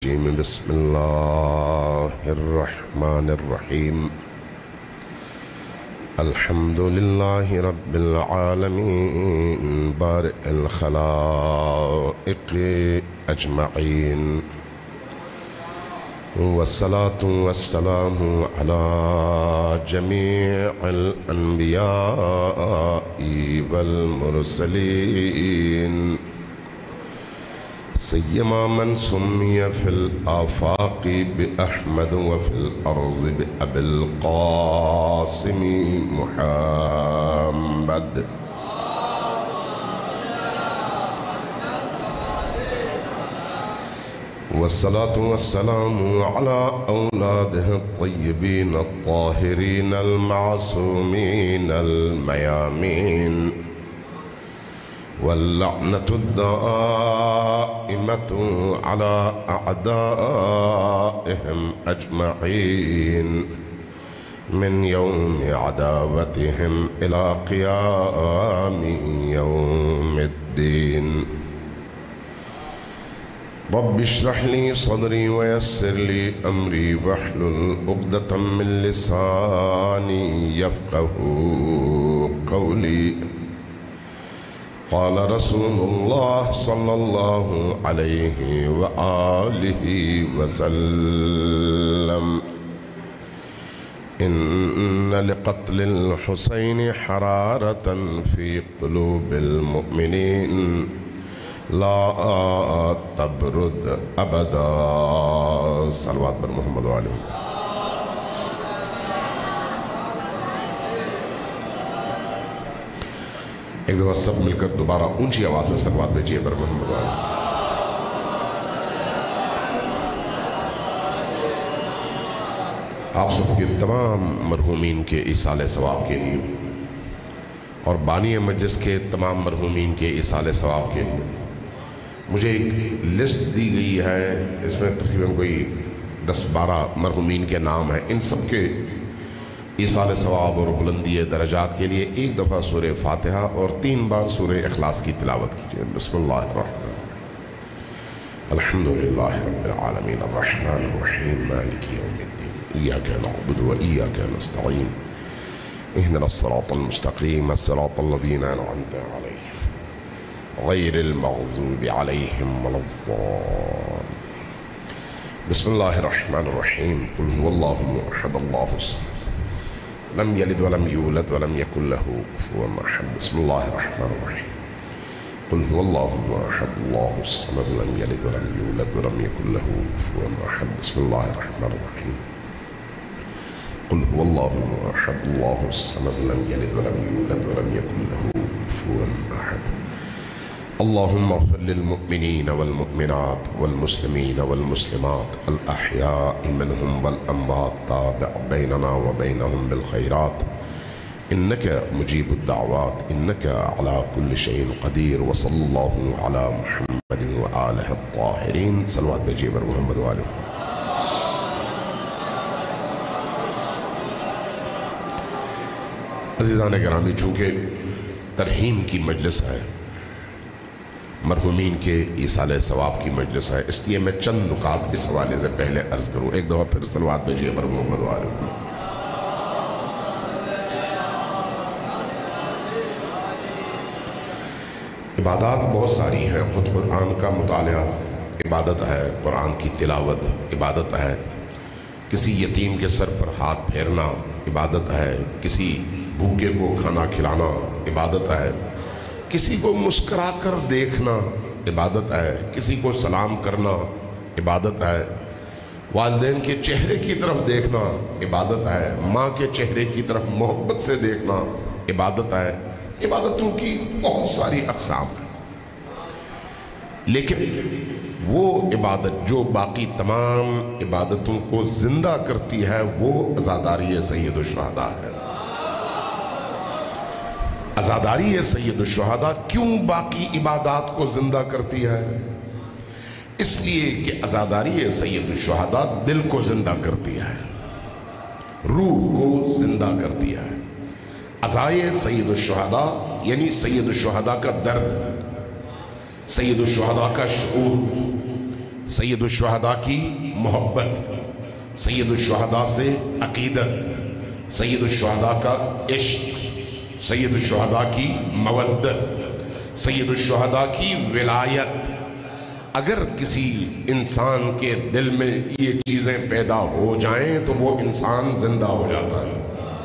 الرجيم بسم الله الرحمن الرحيم الحمد لله رب العالمين بارئ الخلائق أجمعين والصلاة والسلام على جميع الأنبياء والمرسلين سيما من سمي في الآفاق بأحمد وفي الأرض بأبي القاسم محمد والصلاة والسلام على أولاده الطيبين الطاهرين المعصومين الميامين واللعنة الدائمة على أعدائهم أجمعين من يوم عداوتهم إلى قيام يوم الدين رب اشرح لي صدري ويسر لي أمري واحلل عقدة من لساني يفقه قولي قال رسول الله صلى الله عليه وآله وسلم إن لقتل الحسين حرارة في قلوب المؤمنين لا تبرد أبدا صلوات بر محمد وآله ایک دفعہ سب مل کر دوبارہ اونچی آواز سے صلوات بھیجیے بر محمد وآلہ آپ سب کے تمام مرحومین کے ایصال ثواب کے لیے اور بانی مجلس کے تمام مرحومین کے ایصال ثواب کے لیے مجھے ایک لسٹ دی گئی ہے، اس میں تقریباً کوئی 10-12 مرحومین کے نام ہیں، ان سب کے ایصال ثواب اور بلندی درجات کے لیے ایک دفعہ سورہ فاتحہ اور 3 بار سورہ اخلاص کی تلاوت کیجئے۔ بسم اللہ الرحمن الرحیم الحمدللہ رب العالمین الرحمن الرحیم مالک یوم الدین ایاک نعبد و ایاک نستعین اهدنا الصراط المستقیم الصراط الذین انعمت علیہم غیر المغضوب علیہم ولا الضالین بسم اللہ الرحمن الرحیم قل هو اللہ احد اللہ الصمد لم يلد ولم يولد ولم يكن له كفوا احد بسم الله الرحمن الرحيم قل هو الله احد الله الصمد لم يلد ولم يولد ولم يكن له كفوا احد بسم الله الرحمن الرحيم قل هو الله احد الله الصمد لم يلد ولم يولد ولم يكن له كفوا احد اللهم اغفر للمؤمنين والمؤمنات والمسلمين والمسلمات الأحياء منهم والأموات تابع بيننا وبينهم بالخيرات إنك مجيب الدعوات إنك على كل شيء قدير وصلى الله على محمد وآله الطاهرين صلوات بجيب محمد وآله عزیزان گرامی، چونکہ ترحیم کی مجلس ہے، مرحومین کے ایصال ثواب کی مجلس ہے، اس لیے میں چند نکات اس حوالے سے پہلے عرض کروں۔ ایک دفعہ پھر صلوات بھیجیے بر محمد وآلہ۔ عبادات بہت ساری ہیں، خود قرآن کا مطالعہ عبادت ہے، قرآن کی تلاوت عبادت ہے، کسی یتیم کے سر پر ہاتھ پھیرنا عبادت ہے، کسی بھوکے کو کھانا کھلانا عبادت ہے، کسی کو مسکرا کر دیکھنا عبادت ہے، کسی کو سلام کرنا عبادت ہے، والدین کے چہرے کی طرف دیکھنا عبادت ہے، ماں کے چہرے کی طرف محبت سے دیکھنا عبادت ہے۔ عبادتوں کی بہت ساری اقسام ہیں، لیکن وہ عبادت جو باقی تمام عبادتوں کو زندہ کرتی ہے وہ عزاداری سید الشہداء ہے۔ عزاداری سید الشہداء کیوں باقی عبادات کو زندہ کرتی ہے؟ اس لیے کہ عزاداری سید الشہداء دل کو زندہ کرتی ہے، روح کو زندہ کرتی ہے۔ عزائے سید الشہداء یعنی سید الشہداء کا درد، سید الشہداء کا شعور، सैयद शुहदा की मोहब्बत, सैयद शुहदा से अकीदत, सैयद शुहदा का इश्क, सैयद शुहदा की मवद्दत, सैयद शुहदा की विलायत। अगर किसी इंसान के दिल में ये चीज़ें पैदा हो जाएं तो वो इंसान जिंदा हो जाता है,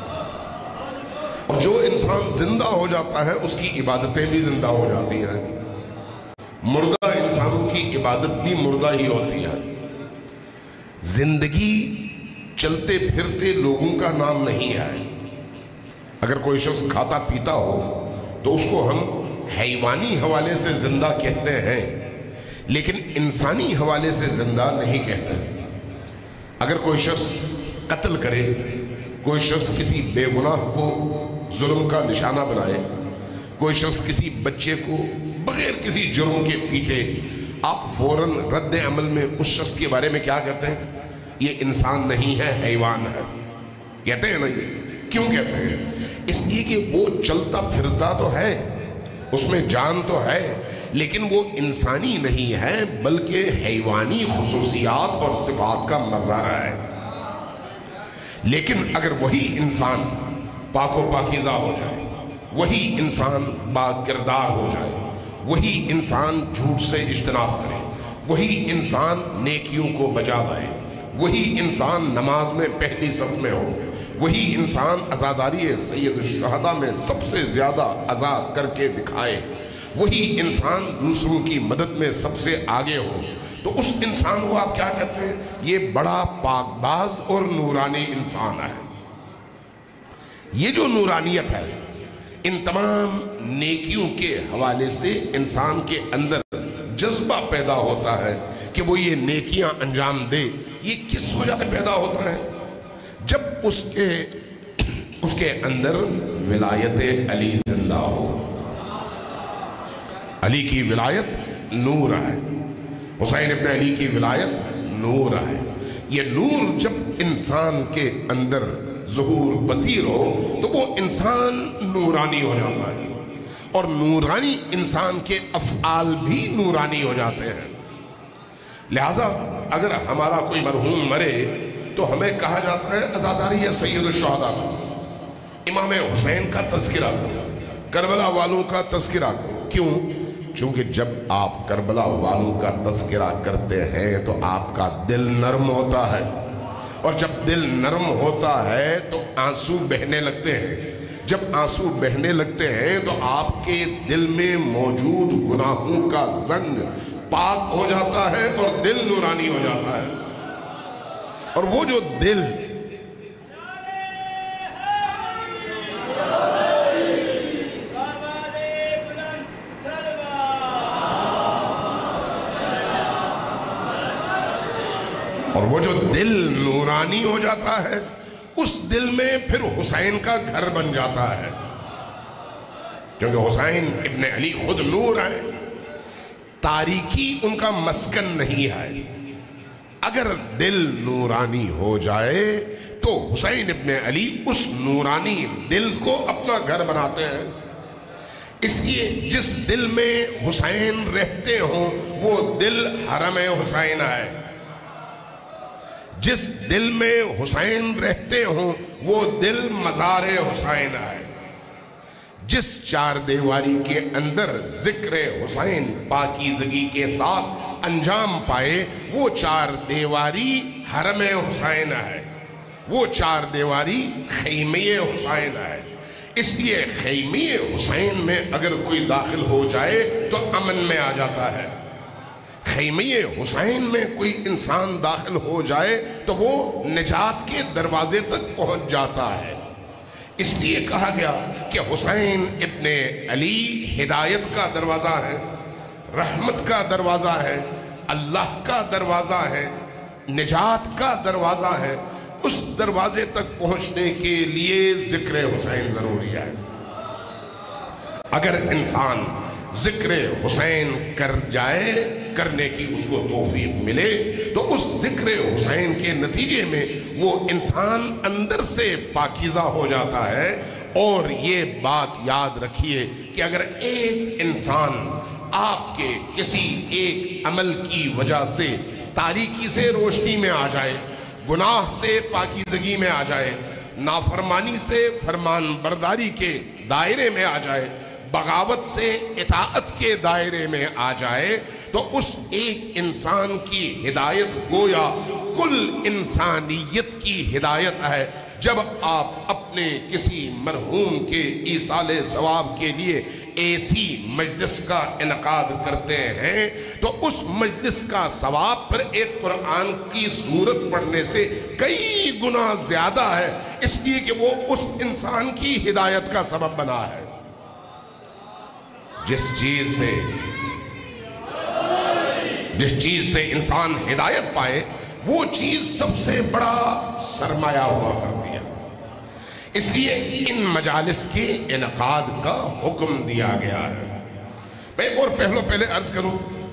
और जो इंसान जिंदा हो जाता है उसकी इबादतें भी जिंदा हो जाती हैं। मुर्दा इंसानों की इबादत भी मुर्दा ही होती है। जिंदगी चलते फिरते लोगों का नाम नहीं है। अगर कोई शख्स खाता पीता हो तो उसको हम हैवानी हवाले से जिंदा कहते हैं, लेकिन इंसानी हवाले से जिंदा नहीं कहते। अगर कोई शख्स कत्ल करे, कोई शख्स किसी बेगुनाह को जुल्म का निशाना बनाए, कोई शख्स किसी बच्चे को बगैर किसी जुर्म के पीटे, आप फौरन रद्द अमल में उस शख्स के बारे में क्या कहते हैं? ये इंसान नहीं है, हैवान है। कहते हैं ना ये? क्यों कहते हैं? इसलिए कि वो चलता फिरता तो है, उसमें जान तो है, लेकिन वो इंसानी नहीं है, बल्कि हैवानी खुसूसियात और सिफात का मज़ारा है। लेकिन अगर वही इंसान पाको पाकीज़ा हो जाए, वही इंसान बाकिरदार हो जाए, वही इंसान झूठ से इज्तनाब करे, वही इंसान नेकियों को बजा लाए, वही इंसान नमाज में पहली सफ में हो, वही इंसान अज़ादारी सैयद शुहदा में सबसे ज़्यादा अज़ा करके दिखाए, वही इंसान दूसरों की मदद में सबसे आगे हो, तो उस इंसान को आप क्या कहते हैं? ये बड़ा पाकबाज और नूरानी इंसान है। ये जो नूरानियत है, इन तमाम नेकियों के हवाले से इंसान के अंदर जज्बा पैदा होता है कि वो ये नेकियां अंजाम दे। ये किस वजह से पैदा होता है? जब उसके अंदर विलायत अली जिंदा हो। अली की विलायत नूर है, हुसैन इब्न अली की विलायत नूर है। ये नूर जब इंसान के अंदर ज़ुहूर पसीर हो तो वो इंसान नूरानी हो जाता है, और नूरानी इंसान के अफ़आल भी नूरानी हो जाते हैं। लिहाजा अगर हमारा कोई मरहूम मरे तो हमें कहा जाता है अज़ादारी सैयद शुहदा का, इमाम हुसैन का तज़किरा करो, करबला वालों का तज़किरा करो। क्यों? चूँकि जब आप करबला वालों का तज़किरा करते हैं तो आपका दिल नरम होता है, और जब दिल नरम होता है तो आंसू बहने लगते हैं। जब आंसू बहने लगते हैं तो आपके दिल में मौजूद गुनाहों का जंग पाक हो जाता है और दिल नूरानी हो जाता है। और वो जो दिल नूरानी हो जाता है, उस दिल में फिर हुसैन का घर बन जाता है, क्योंकि हुसैन इब्न अली खुद नूर है, तारीकी उनका मस्कन नहीं है। अगर दिल नूरानी हो जाए तो हुसैन इब्न अली उस नूरानी दिल को अपना घर बनाते हैं। इसलिए जिस दिल में हुसैन रहते हों वो दिल हरम हुसैन है, जिस दिल में हुसैन रहते हों वो दिल मज़ार हुसैन है, जिस चार दीवारी के अंदर जिक्र हुसैन पाकीज़गी के साथ अंजाम पाए वो चार दीवारी हरम हुसैन है, वो चार दीवारी खैमे हुसैन है। इसलिए खैमे हुसैन में अगर कोई दाखिल हो जाए तो अमन में आ जाता है। खैमे हुसैन में कोई इंसान दाखिल हो जाए तो वो निजात के दरवाजे तक पहुंच जाता है। इसलिए कहा गया कि हुसैन इब्ने अली हिदायत का दरवाज़ा है, रहमत का दरवाज़ा है, अल्लाह का दरवाज़ा है, निजात का दरवाज़ा है। उस दरवाजे तक पहुंचने के लिए जिक्र हुसैन ज़रूरी है। अगर इंसान जिक्र हुसैन कर जाए, करने की उसको तौफीक मिले, तो उस जिक्र हुसैन के नतीजे में वो इंसान अंदर से पाकीज़ा हो जाता है। और ये बात याद रखिए कि अगर एक इंसान आपके किसी एक अमल की वजह से तारीकी से रोशनी में आ जाए, गुनाह से पाकीज़गी में आ जाए, नाफरमानी से फरमान बरदारी के दायरे में आ जाए, बगावत से इताअत के दायरे में आ जाए, तो उस एक इंसान की हिदायत गोया कुल इंसानियत की हिदायत है। जब आप अपने किसी मरहूम के ईसाले सवाब के लिए ऐसी मजलिस का इनकाद करते हैं तो उस मजलिस का सवाब पर एक कुरान की सूरत पढ़ने से कई गुना ज्यादा है, इसलिए कि वो उस इंसान की हिदायत का सबब बना है। जिस चीज से इंसान हिदायत पाए वो चीज सबसे बड़ा सरमाया हुआ करती है। इसलिए इन मजालिस के इनकाद का हुक्म दिया गया है। मैं और पहले अर्ज करूं,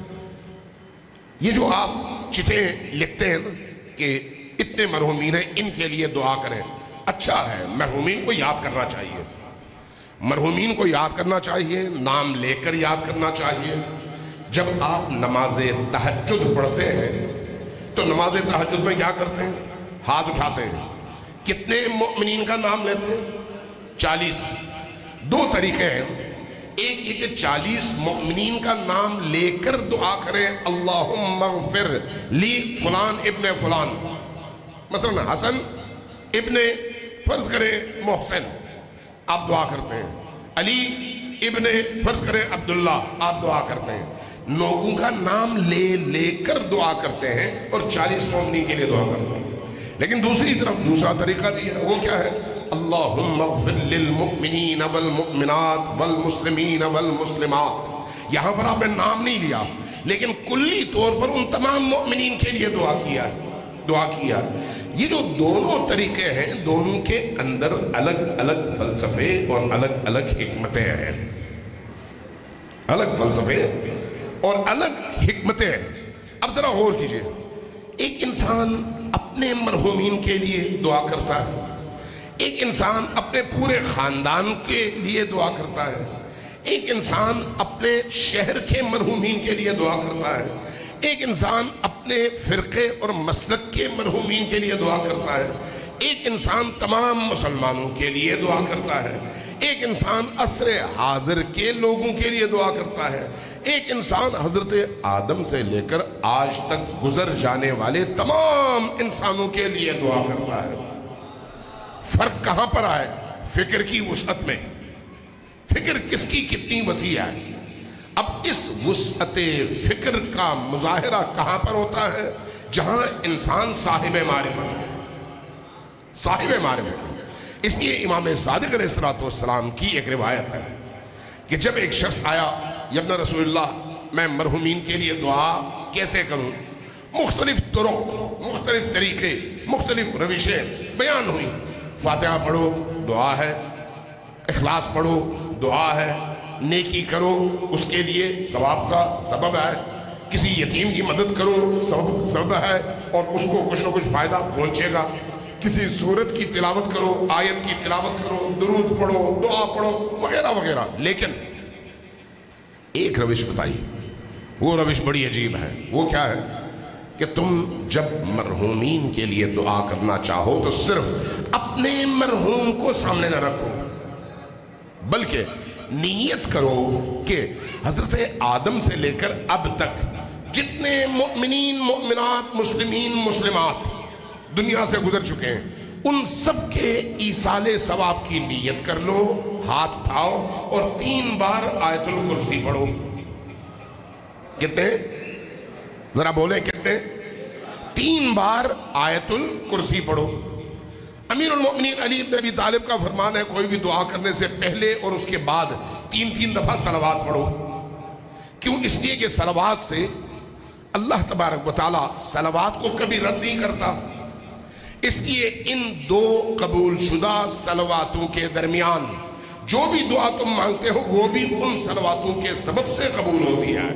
ये जो आप चिट्ठे लिखते हैं कि इतने मरहूमीन हैं इनके लिए दुआ करें, अच्छा है, मरहूमीन को याद करना चाहिए, मरहूमीन को याद करना चाहिए, नाम लेकर याद करना चाहिए। जब आप नमाज तहज्जुद पढ़ते हैं तो नमाज तहज्जुद में क्या करते हैं? हाथ उठाते हैं। कितने मुअमिनीन का नाम लेते हैं? 40। दो तरीके हैं, एक ये कि 40 मुअमिनीन का नाम लेकर दुआ करें, अल्लाहुम्मा ग़फ़िर ली फलान इब्ने फलान, मसलन हसन इब्ने फर्ज करें मोहसिन, आप दुआ करते हैं। अली इब्ने फर्ज करें अब्दुल्ला, आप दुआ करते हैं। लोगों का नाम लेकर दुआ करते हैं और 40 मोमिनीन के लिए दुआ करते हैं। लेकिन दूसरी तरफ दूसरा तरीका भी है, वो क्या है? अल्लाहुम्मा ग़फ़िर लिल मुअमिनीन वल मुअमिनात वल मुस्लिमीन वल मुस्लिमात। यहाँ पर आपने नाम नहीं लिया, लेकिन कुल्ली तौर पर उन तमाम मुअमिनीन के लिए दुआ किया। ये जो दोनों तरीके हैं, दोनों के अंदर अलग अलग फलसफे और अलग अलग हिकमतें हैं, अलग फलसफे और अलग हिकमतें हैं। अब जरा गौर कीजिए, एक इंसान अपने मरहूमीन के लिए दुआ करता है, एक इंसान अपने पूरे खानदान के लिए दुआ करता है, एक इंसान अपने शहर के मरहूमीन के लिए दुआ करता है, एक इंसान अपने फिरके और मसलक के मरहूमीन के लिए दुआ करता है, एक इंसान तमाम मुसलमानों के लिए दुआ करता है, एक इंसान असरे हाजिर के लोगों के लिए दुआ करता है, एक इंसान हजरत आदम से लेकर आज तक गुजर जाने वाले तमाम इंसानों के लिए दुआ करता है। फर्क कहां पर आए? फिक्र की वुसअत में। फिक्र किसकी कितनी वसी है। अब इस वुसअते फिक्र का मुजाहिरा कहां पर होता है? जहां इंसान साहिब मारिफत है, साहिब मारिफत। इसलिए इमाम सादिक अलैहिस्सलाम की एक रिवायत है कि जब एक शख्स आया, यब्न रसूलुल्लाह, मैं मरहूमीन के लिए दुआ कैसे करूं? मुख्तलिफ तुरुक, मुख्तलिफ तरीके, मुख्तलिफ रविशें बयान हुई। फातिहा पढ़ो, दुआ है, इखलास पढ़ो, दुआ है, नेकी करो, उसके लिए सवाब का सबब है, किसी यतीम की मदद करो, सबब है और उसको कुछ ना कुछ फायदा पहुंचेगा, किसी सूरत की तिलावत करो, आयत की तिलावत करो, दुरूद पढ़ो, दुआ पढ़ो, वगैरह वगैरह। लेकिन एक रविश बताई, वो रविश बड़ी अजीब है। वो क्या है कि तुम जब मरहूमीन के लिए दुआ करना चाहो तो सिर्फ अपने मरहूम को सामने न रखो, बल्कि नीयत करो कि हजरत आदम से लेकर अब तक जितने मुअमिनीन, मुअमिनात, मुस्लिमीन, मुस्लिमात दुनिया से गुजर चुके हैं, उन सब के ईसाले सवाब की नीयत कर लो, हाथ उठाओ और 3 बार आयतुल कुर्सी पढ़ो। कितने? जरा बोले कितने? 3 बार आयतुल कुर्सी पढ़ो। अमीरुल मोमिनीन अली इब्न अबी तालिब का फरमान है, कोई भी दुआ करने से पहले और उसके बाद 3-3 दफा सलवात पढ़ो। क्यों? इसलिए कि सलवात से अल्लाह तबारक व तआला सलवात को कभी रद्द नहीं करता। इसलिए इन 2 कबूल शुदा सलवातों के दरमियान जो भी दुआ तुम मांगते हो वो भी उन सलवातों के सबब से कबूल होती है।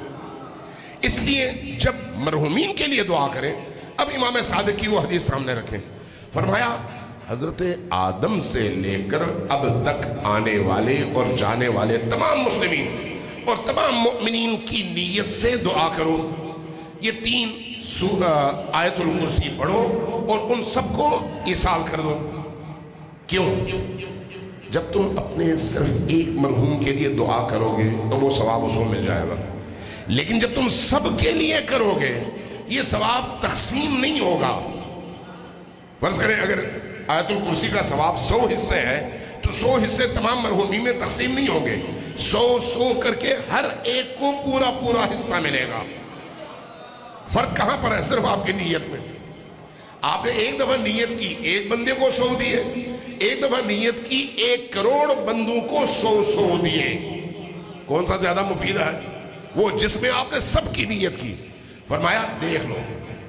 इसलिए जब मरहूमीन के लिए दुआ करें, अब इमाम सादिक की वो हदीस सामने रखें, फरमाया हजरत आदम से लेकर अब तक आने वाले और जाने वाले तमाम मुस्लिमीन और तमाम मुअमिनीन की नीयत से दुआ करो। ये 3 आयतुल कुर्सी पढ़ो और उन सबको ईसाल कर दो। क्यों? जब तुम अपने सिर्फ एक मरहूम के लिए दुआ करोगे तो वो सवाब उसको मिल जाएगा, लेकिन जब तुम सबके लिए करोगे ये सवाब तकसीम नहीं होगा। फर्ज करें अगर आयतुल कुर्सी का सवाब 100 हिस्से है तो 100 हिस्से तमाम मरहूमी में तकसीम नहीं होंगे, 100 करके हर एक को पूरा पूरा हिस्सा मिलेगा। फर्क कहां पर है? सिर्फ आपकी नीयत में। आपने एक दफा नीयत की, एक बंदे को 100 दिए, एक दफा नीयत की 1 करोड़ बंदों को 100 दिए। कौन सा ज्यादा मुफीद है? वो जिसमें आपने सबकी नीयत की। फरमाया देख लो,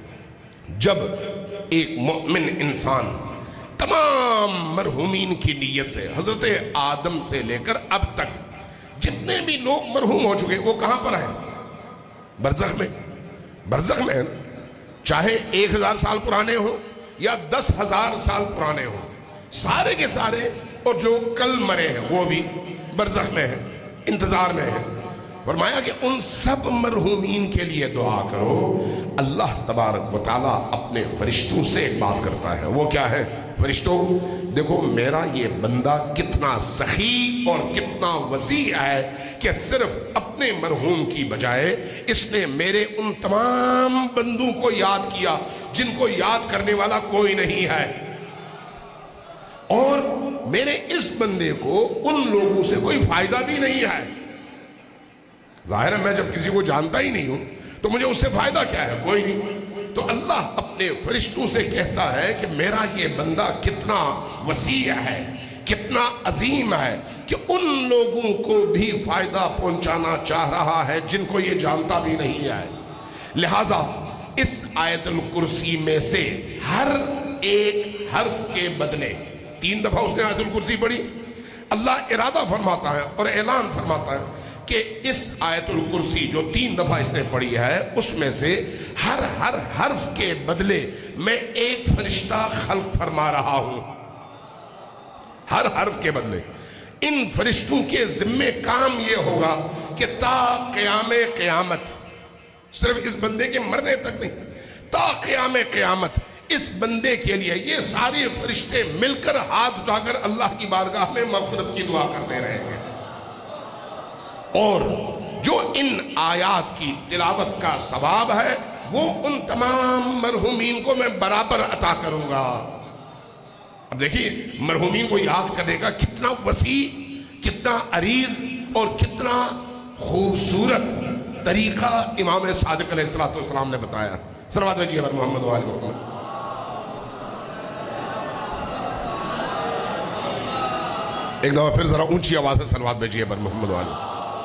जब एक मोमिन इंसान तमाम मरहूमीन की नीयत से, हजरत आदम से लेकर अब तक जितने भी लोग मरहूम हो चुके, वो कहां पर हैं? बरज़ख में। बरज़ख में है ना, चाहे 1000 साल पुराने हो या 10,000 साल पुराने हो, सारे के सारे, और जो कल मरे हैं वो भी बरज़ख में है, इंतजार में है। फरमाया कि उन सब मरहूमीन के लिए दुआ करो। अल्लाह तबारक व तआला अपने फरिश्तों से एक बात करता है, वो क्या है? फरिश्तों देखो मेरा ये बंदा कितना सखी और कितना वसी है कि सिर्फ अपने मरहूम की बजाय इसने मेरे उन तमाम बंदों को याद किया जिनको याद करने वाला कोई नहीं है, और मेरे इस बंदे को उन लोगों से कोई फायदा भी नहीं है। जाहिर है मैं जब किसी को जानता ही नहीं हूं तो मुझे उससे फायदा क्या है? कोई नहीं। तो अल्लाह अपने फरिश्तों से कहता है कि मेरा ये बंदा कितना वसी है, कितना अजीम है कि उन लोगों को भी फायदा पहुंचाना चाह रहा है जिनको ये जानता भी नहीं है। लिहाजा इस आयतुल कुर्सी में से हर एक हर्फ के बदले 3 दफा उसने आयतुल कुर्सी पढ़ी। अल्लाह इरादा फरमाता है और ऐलान फरमाता है कि इस आयतुल कुर्सी जो 3 दफा इसने पढ़ी है उसमें से हर हर्फ के बदले मैं एक फरिश्ता खल्क फरमा रहा हूं। हर हर्फ के बदले इन फरिश्तों के जिम्मे काम यह होगा कि ता क़यामे क़यामत, सिर्फ इस बंदे के मरने तक नहीं, ता क़यामे क़यामत इस बंदे के लिए ये सारे फरिश्ते मिलकर हाथ उठाकर अल्लाह की बारगाह में मग़फ़िरत की दुआ करते रहेंगे। और जो इन आयात की तिलावत का सवाब है वो उन तमाम मरहूमीन को मैं बराबर अता करूंगा। अब देखिए मरहूमीन को याद करने का कितना वसी, कितना अरीज और कितना खूबसूरत तरीका इमाम सादिक अलैहिस्सलाम ने बताया। सल्लल्लाहु अलैहि वसल्लम मोहम्मद व आले मोहम्मद। एक दफा फिर जरा ऊंची आवाज से सलवात भेजिए बर मोहम्मद वाले।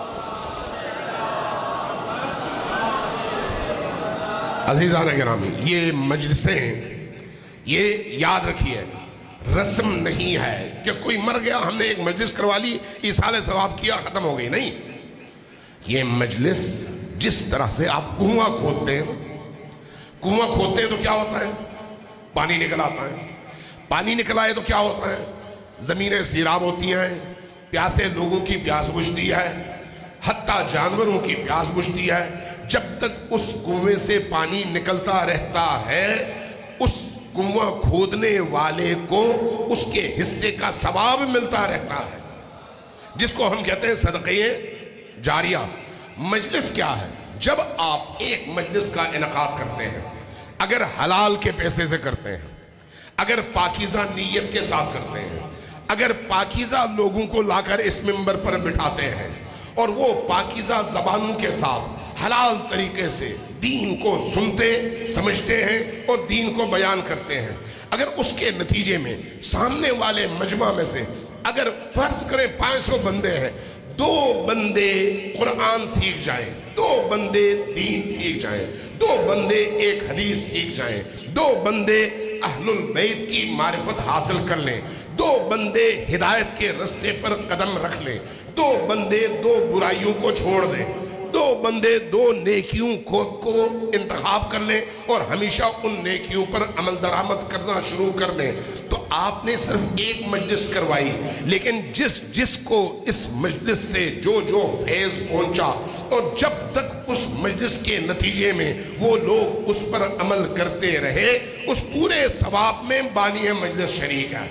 अजीज़ान गिरामी, ये मजलिसें ये याद रखिए रस्म नहीं है कि कोई मर गया हमने एक मजलिस करवा ली, ईसाले सवाब किया, खत्म हो गई। नहीं, ये मजलिस जिस तरह से आप कुआं खोदते हैं, कुआं खोदते हैं तो क्या होता है? पानी निकल आता है। पानी निकल आए तो क्या होता है? जमीनें सीराब होती हैं, प्यासे लोगों की प्यास बुझती है, हत्ता जानवरों की प्यास बुझती है। जब तक उस कुएं से पानी निकलता रहता है उस कुआं खोदने वाले को उसके हिस्से का सवाब मिलता रहता है, जिसको हम कहते हैं सदक़े जारिया। मजलिस क्या है? जब आप एक मजलिस का इनकाद करते हैं, अगर हलाल के पैसे से करते हैं, अगर पाकीज़ा नीयत के साथ करते हैं, अगर पाकीज़ा लोगों को लाकर इस मिंबर पर बिठाते हैं और वो पाकीज़ा ज़बानों के साथ हलाल तरीके से दीन को सुनते समझते हैं और दीन को बयान करते हैं, अगर उसके नतीजे में सामने वाले मजमा में से अगर फर्ज करें 500 बंदे हैं, 2 बंदे कुरान सीख जाएं, 2 बंदे दीन सीख जाएं, 2 बंदे एक हदीस सीख जाएं, 2 बंदे अहलुल बैत की मारिफत हासिल कर लें, 2 बंदे हिदायत के रास्ते पर कदम रख लें, 2 बंदे 2 बुराइयों को छोड़ दें, 2 بندے دو نیکیوں کو انتخاب کر لیں اور ہمیشہ ان نیکیوں پر عمل درآمد کرنا شروع کر دیں، تو آپ نے صرف ایک مجلس کروائی، لیکن جس کو اس مجلس سے جو فیض پہنچا اور جب تک اس مجلس کے نتیجے میں وہ لوگ اس پر عمل کرتے رہے، اس پورے ثواب میں بانی مجلس شریک ہے۔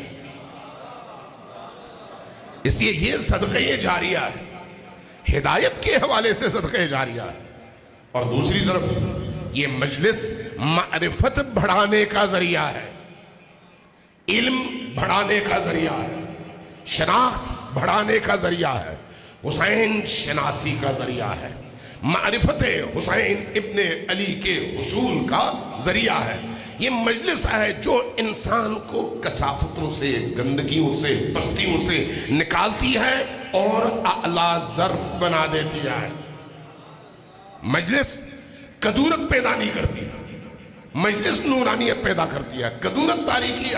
اس لیے یہ صدقہ جاریہ ہے، ہدایت کے حوالے سے صدقہ جاریہ ہے، اور دوسری طرف یہ مجلس معرفت بڑھانے کا ذریعہ ہے، علم بڑھانے کا ذریعہ ہے، شناخت بڑھانے کا ذریعہ ہے، حسین شناسی کا ذریعہ ہے، معرفت حسین ابن علی کے حصول کا ذریعہ ہے۔ یہ مجلس ہے جو انسان کو کثافتوں سے، گندگیوں سے، پستیوں سے نکالتی ہے اور اعلیٰ ظرف بنا دیتی ہے۔ مجلس کدورت پیدا نہیں کرتی، مجلس نورانیت پیدا کرتی ہے، کدورت تاریکی ہے۔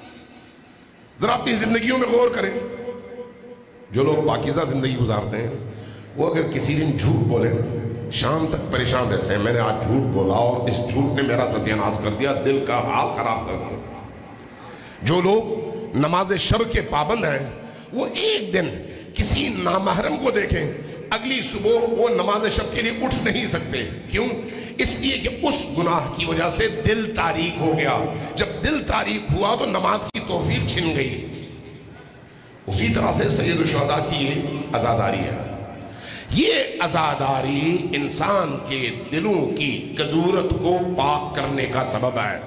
ذرا اپنی زندگیوں میں غور کریں، جو لوگ پاکیزہ زندگی گزارتے ہیں وہ اگر کسی دن جھوٹ بولیں شام تک پریشان رہتے ہیں، میں نے آج جھوٹ بولا اور اس جھوٹ نے میرا ستیہ ناش کر دیا، دل کا حال خراب کر دیا۔ جو لوگ نماز شب کے پابند ہیں وہ ایک دن کسی نامحرم کو دیکھیں، اگلی صبح وہ نماز شب کے لیے اٹھ نہیں سکتے۔ کیوں؟ اس لیے کہ اس گناہ کی وجہ سے دل تاریک ہو گیا، جب دل تاریک ہوا تو نماز کی توفیق چھن گئی۔ اسی طرح سے سید الشہداء کی یہ عزاداری ہے، یہ عزاداری انسان کے دلوں کی کدورت کو پاک کرنے کا سبب ہے،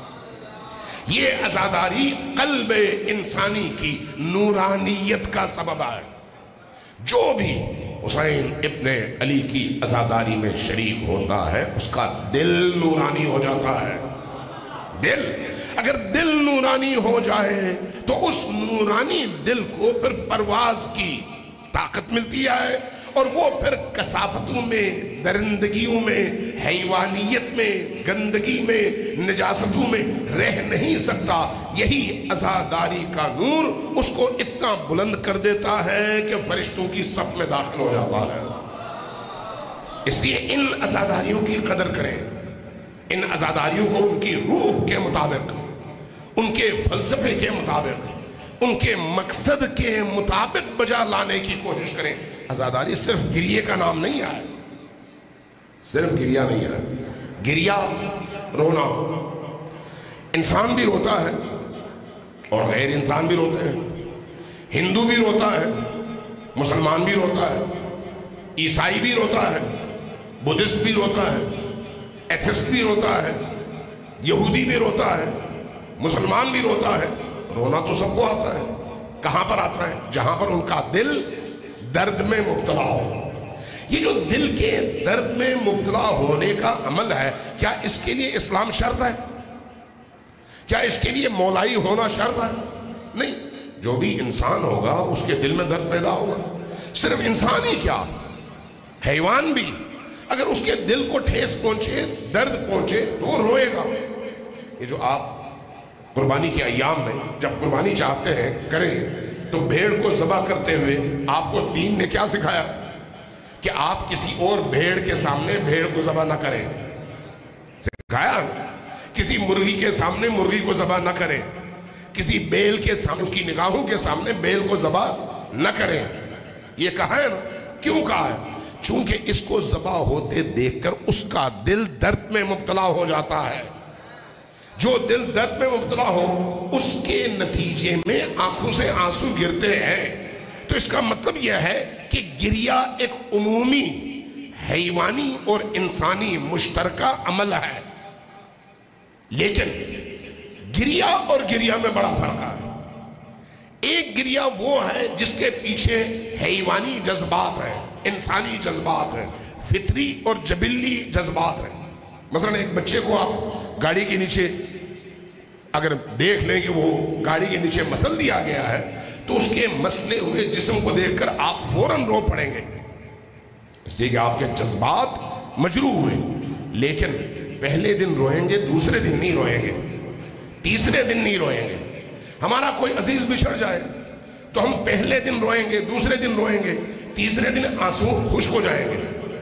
یہ عزاداری قلب انسانی کی نورانیت کا سبب ہے۔ جو بھی حسین ابن علی کی عزاداری میں شریک ہوتا ہے اس کا دل نورانی ہو جاتا ہے۔ دل اگر دل نورانی ہو جائے تو اس نورانی دل کو پھر پرواز کی طاقت ملتی ہے، اور وہ پھر کثافتوں میں، درندگیوں میں، حیوانیت میں، گندگی میں، نجاستوں میں رہ نہیں سکتا۔ یہی عزاداری کا نور اس کو اتنا بلند کر دیتا ہے کہ فرشتوں کی صف میں داخل ہو جاتا ہے۔ اس لیے ان عزاداریوں کی قدر کریں، ان عزاداریوں کو ان کی روح کے مطابق، ان کے فلسفے کے مطابق، ان کے مقصد کے مطابق بجا لانے کی کوشش کریں۔ عزاداری صرف گریے کا نام نہیں ہے، صرف گریہ نہیں ہے۔ گریہ رونا، انسان بھی روتا ہے اور غیر انسان بھی روتے ہیں، ہندو بھی روتا ہے، مسلمان بھی روتا ہے، عیسائی بھی روتا ہے، بدھسٹ بھی روتا ہے، ایتھسٹ بھی روتا ہے، یہودی بھی روتا ہے، مسلمان بھی روتا ہے۔ رونا تو سب کو آتا ہے، کہاں پر آتا ہے؟ جہاں پر ان کا دل درد میں مبتلا ہو۔ یہ جو دل کے درد میں مبتلا ہونے کا عمل ہے، کیا اس کے لیے اسلام شرط ہے؟ کیا اس کے لیے مولائی ہونا شرط ہے؟ نہیں، جو بھی انسان ہوگا اس کے دل میں درد پیدا ہوگا۔ صرف انسان ہی کیا، حیوان بھی اگر اس کے دل کو ٹھیس پہنچے، درد پہنچے تو روئے گا۔ یہ جو آپ قربانی کے ایام میں جب قربانی چاہتے ہیں کریں تو بھیڑ کو ذبح کرتے ہوئے آپ کو دین نے کیا سکھایا؟ کہ آپ کسی اور بھیڑ کے سامنے بھیڑ کو ذبح نہ کریں۔ سکھایا کسی مرغی کے سامنے مرغی کو ذبح نہ کریں، کسی بیل کے سامنے، اس کی نگاہوں کے سامنے بیل کو ذبح نہ کریں۔ یہ کہا ہے نا، کیوں کہا ہے؟ چونکہ اس کو ذبح ہوتے دیکھ کر اس کا دل درد میں مبتلا ہو جاتا ہے۔ جو دل درد میں مبتلا ہو اس کے نتیجے میں آنکھوں سے آنسو گرتے ہیں۔ تو اس کا مطلب یہ ہے کہ گریہ ایک عمومی حیوانی اور انسانی مشترکہ عمل ہے، لیکن گریہ اور گریہ میں بڑا فرق ہے۔ ایک گریہ وہ ہے جس کے پیچھے حیوانی جذبات ہیں، انسانی جذبات ہیں، فطری اور جبلی جذبات ہیں۔ مثلا ایک بچے کو آپ گاڑی کے نیچے اگر دیکھ لیں کہ وہ گاڑی کے نیچے مسل دیا گیا ہے تو اس کے مسلے ہوئے جسم کو دیکھ کر آپ فوراً رو پڑیں گے، اس لیے کہ آپ کے جذبات مجروح ہوئے۔ لیکن پہلے دن روئیں گے، دوسرے دن نہیں روئیں گے، تیسرے دن نہیں روئیں گے۔ ہمارا کوئی عزیز بچھڑ جائے تو ہم پہلے دن روئیں گے، دوسرے دن روئیں گے، تیسرے دن آنسو خشک ہو جائیں گے۔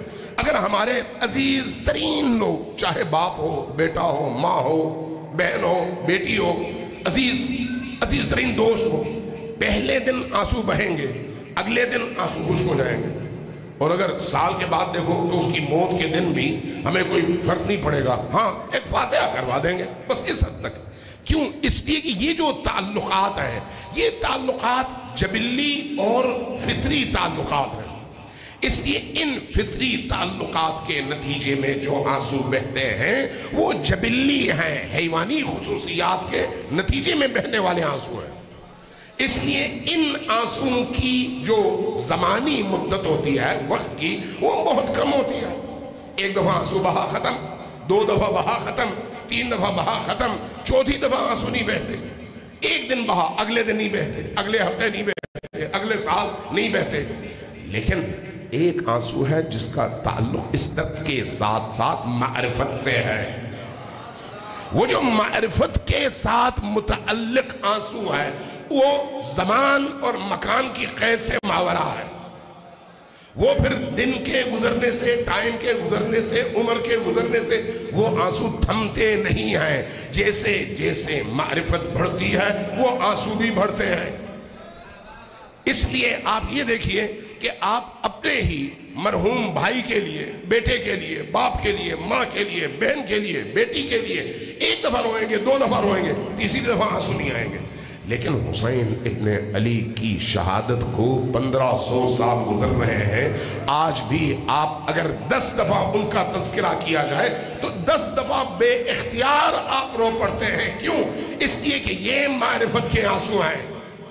اگر ہمارے عزیز ترین لوگ، چاہے باپ ہو، بیٹا ہو، ماں ہو، بہن ہو، بیٹی ہو، عزیز ترین دوست ہو، پہلے دن آنسو بہیں گے، اگلے دن آنسو خشک ہو جائیں گے، اور اگر سال کے بعد دیکھو تو اس کی موت کے دن بھی ہمیں کوئی فرق نہیں پڑے گا، ہاں ایک فاتحہ کروا دیں گے، بس اس حد تک۔ کیوں؟ اس لیے کہ یہ جو تعلقات ہیں، یہ تعلقات جبلی اور فطری تعلقات ہیں۔ اس لیے ان فطری تعلقات کے نتیجے میں جو آنسو بہتے ہیں وہ جبلی ہیں، حیوانی خصوصیات کے نتیجے میں بہنے والے آنسو ہیں۔ اس لیے ان آنسوؤں کی جو زمانی مدت ہوتی ہے وقت کی، وہ بہت کم ہوتی ہے۔ ایک دفعہ آنسو بہا ختم، 2 دفعہ بہا ختم، 3 دفعہ بہا ختم، چوتھی دفعہ آنسو نہیں بہتے۔ ایک دن بہا، اگلے دن نہیں بہتے، اگلے ہفتے نہیں بہتے، اگلے سال نہیں بہتے۔ لیکن ایک آنسو ہے جس کا تعلق اس درد کے ساتھ ساتھ معرفت سے ہے۔ وہ جو معرفت کے ساتھ متعلق آنسو ہے وہ زمان اور مکان کی قید سے ماورا ہے۔ وہ پھر دن کے گزرنے سے، ٹائم کے گزرنے سے، عمر کے گزرنے سے وہ آنسو تھمتے نہیں ہیں۔ جیسے جیسے معرفت بڑھتی ہے وہ آنسو بھی بڑھتے ہیں۔ اس لیے آپ یہ دیکھیے کہ آپ اپنے ہی مرحوم بھائی کے لیے، بیٹے کے لیے، باپ کے لیے، ماں کے لیے، بہن کے لیے، بیٹی کے لیے ایک دفعہ روئیں گے، 2 دفعہ روئیں گے، تیسری دفعہ آنسو نہیں آئیں گے۔ لیکن حسین ابن علی کی شہادت کو 1500 سال گزر رہے ہیں، آج بھی آپ اگر 10 دفعہ ان کا تذکرہ کیا جائے تو 10 دفعہ بے اختیار آپ رو پڑتے ہیں۔ کیوں؟ اس لیے کہ یہ معرفت کے آنسو ہیں۔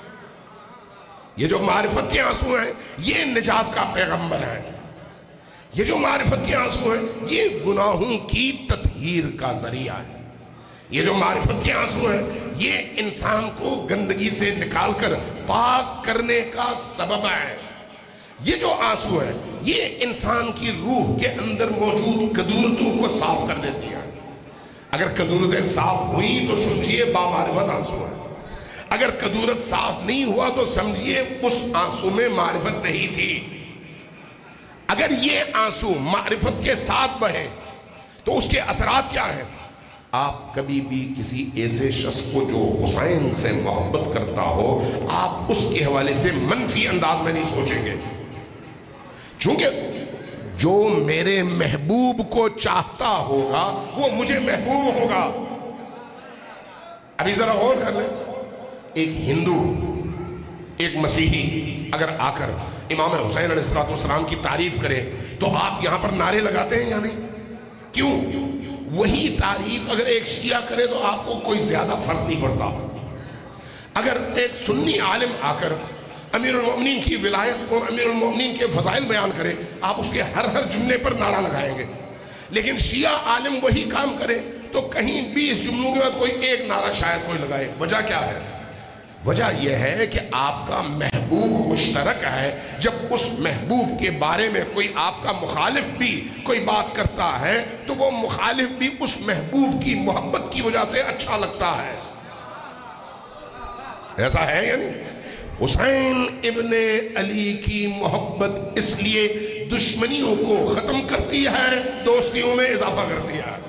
یہ جو معرفت کے آنسو ہیں یہ نجات کا پیغمبر ہے۔ یہ جو معرفت کے آنسو ہیں یہ گناہوں کی تطہیر کا ذریعہ ہے۔ یہ جو معرفت کے آنسو ہیں یہ انسان کو گندگی سے نکال کر پاک کرنے کا سبب ہے۔ یہ جو آنسو ہے یہ انسان کی روح کے اندر موجود کدورتوں کو صاف کر دیتی ہے۔ اگر کدورتیں صاف ہوئیں تو سمجھیے بامعرفت آنسو ہے، اگر کدورت صاف نہیں ہوا تو سمجھیے اس آنسو میں معرفت نہیں تھی۔ اگر یہ آنسو معرفت کے ساتھ بہے تو اس کے اثرات کیا ہیں؟ آپ کبھی بھی کسی ایسے شخص کو جو حسین سے محبت کرتا ہو آپ اس کے حوالے سے منفی انداز میں نہیں سوچیں گے، چونکہ جو میرے محبوب کو چاہتا ہوگا وہ مجھے محبوب ہوگا۔ ابھی ذرا غور کر لیں، ایک ہندو، ایک مسیحی اگر آ کر امام حسین علیہ السلام کی تعریف کرے تو آپ یہاں پر نعرے لگاتے ہیں یا نہیں؟ کیوں؟ وہی تعریف اگر ایک شیعہ کرے تو آپ کو کوئی زیادہ فرق نہیں پڑتا۔ اگر ایک سنی عالم آ کر امیر المؤمنین کی ولایت اور امیر المؤمنین کے فضائل بیان کرے آپ اس کے ہر جملے پر نعرہ لگائیں گے، لیکن شیعہ عالم وہی کام کرے تو کہیں 20 جملوں کے بعد کوئی ایک نعرہ شاید کوئی لگائے۔ وجہ کیا ہے؟ وجہ یہ ہے کہ آپ کا محبوب مشترک ہے۔ جب اس محبوب کے بارے میں کوئی آپ کا مخالف بھی کوئی بات کرتا ہے تو وہ مخالف بھی اس محبوب کی محبت کی وجہ سے اچھا لگتا ہے۔ ایسا ہے یا نہیں؟ حسین ابن علی کی محبت اس لیے دشمنیوں کو ختم کرتی ہے، دوستیوں میں اضافہ کرتی ہے۔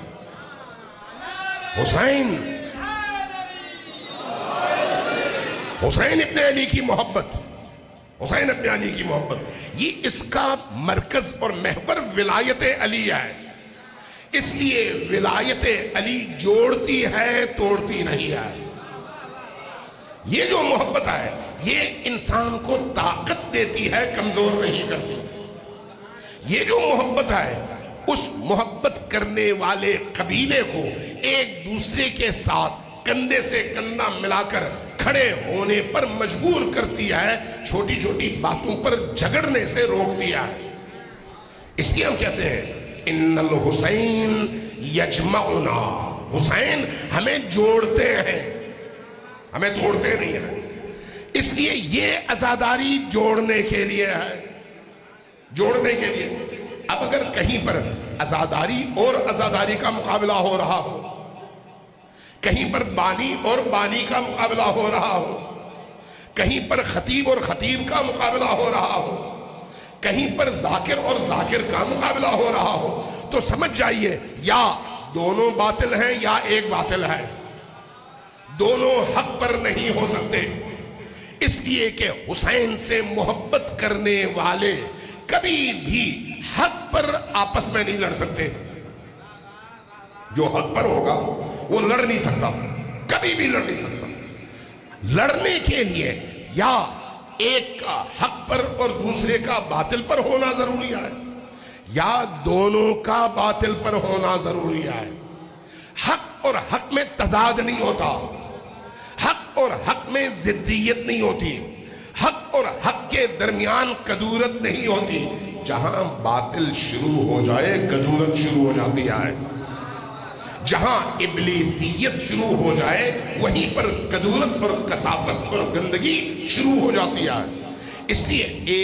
حسین ابن علی کی محبت، حسین ابن علی کی محبت یہ اس کا مرکز اور محور ولایت علی ہے۔ اس لیے ولایت علی جوڑتی ہے، توڑتی نہیں ہے۔ یہ جو محبت ہے یہ انسان کو طاقت دیتی ہے، کمزور نہیں کرتی۔ یہ جو محبت ہے اس محبت کرنے والے قبیلے کو ایک دوسرے کے ساتھ کندھے سے کندھا ملا کر کھڑے ہونے پر مجبور کرتی ہے، چھوٹی چھوٹی باتوں پر جھگڑنے سے روکتی ہے۔ اس لیے ہم کہتے ہیں ان الحسین یجمعنا، حسین ہمیں جوڑتے ہیں، ہمیں توڑتے نہیں ہیں۔ اس لیے یہ عزاداری جوڑنے کے لیے ہے، جوڑنے کے لیے۔ اب اگر کہیں پر عزاداری اور عزاداری کا مقابلہ ہو رہا ہو، کہیں پر بانی اور بانی کا مقابلہ ہو رہا ہو، کہیں پر خطیب اور خطیب کا مقابلہ ہو رہا ہو، کہیں پر ذاکر اور ذاکر کا مقابلہ ہو رہا ہو تو سمجھ جائیے یا دونوں باطل ہیں یا ایک باطل ہے، دونوں حق پر نہیں ہو سکتے، اس لیے کہ حسین سے محبت کرنے والے کبھی بھی حق پر آپس میں نہیں لڑ سکتے۔ جو حق پر ہوگا وہ لڑ نہیں سکتا، کبھی بھی لڑ نہیں سکتا۔ لڑنے کے لیے یا ایک کا حق پر اور دوسرے کا باطل پر ہونا ضروری ہے، یا دونوں کا باطل پر ہونا ضروری ہے۔ حق اور حق میں تضاد نہیں ہوتا، حق اور حق میں ضدیت نہیں ہوتی، حق اور حق کے درمیان کدورت نہیں ہوتی۔ جہاں باطل شروع ہو جائے کدورت شروع ہو جاتی ہے، جہاں ابلیسیت شروع ہو جائے وہیں پر کدورت اور کثافت اور گندگی شروع ہو جاتی ہے۔ اس لیے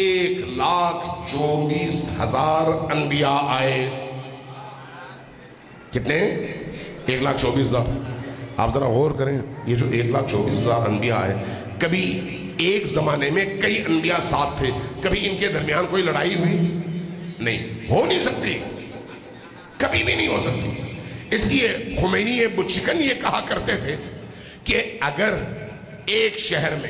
1,24,000 انبیاء آئے۔ کتنے؟ 1,24,000۔ آپ ذرا غور کریں، یہ جو 1,24,000 انبیاء آئے، کبھی ایک زمانے میں کئی انبیاء ساتھ تھے، کبھی ان کے درمیان کوئی لڑائی ہوئی نہیں، ہو نہیں سکتی، کبھی بھی نہیں ہو سکتی۔ اس لیے خمینی بتشکن یہ کہا کرتے تھے کہ اگر ایک شہر میں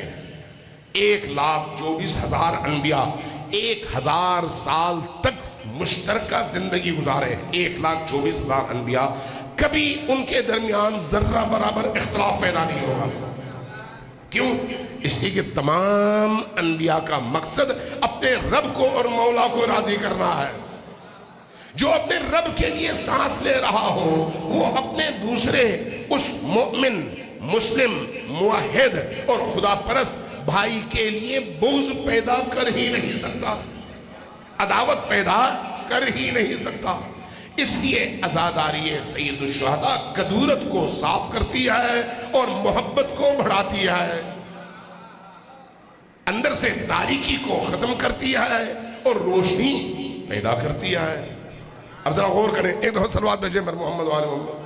1,24,000 انبیاء 1,000 سال تک مشترکہ زندگی گزارے، 1,24,000 انبیاء، کبھی ان کے درمیان ذرہ برابر اختلاف پیدا نہیں ہوگا۔ کیوں؟ اس لیے کہ تمام انبیاء کا مقصد اپنے رب کو اور مولا کو راضی کرنا ہے۔ جو اپنے رب کے لیے سانس لے رہا ہو وہ اپنے دوسرے اس مومن، مسلم، موحد اور خدا پرست بھائی کے لیے بغض پیدا کر ہی نہیں سکتا، عداوت پیدا کر ہی نہیں سکتا۔ اس لیے عزاداری سید الشہداء کدورت کو صاف کرتی ہے اور محبت کو بڑھاتی ہے، اندر سے تاریکی کو ختم کرتی ہے اور روشنی پیدا کرتی ہے۔ اب ذرا غور کریں، ایک دفعہ صلوات بھیجیں پر محمد وآل محمد۔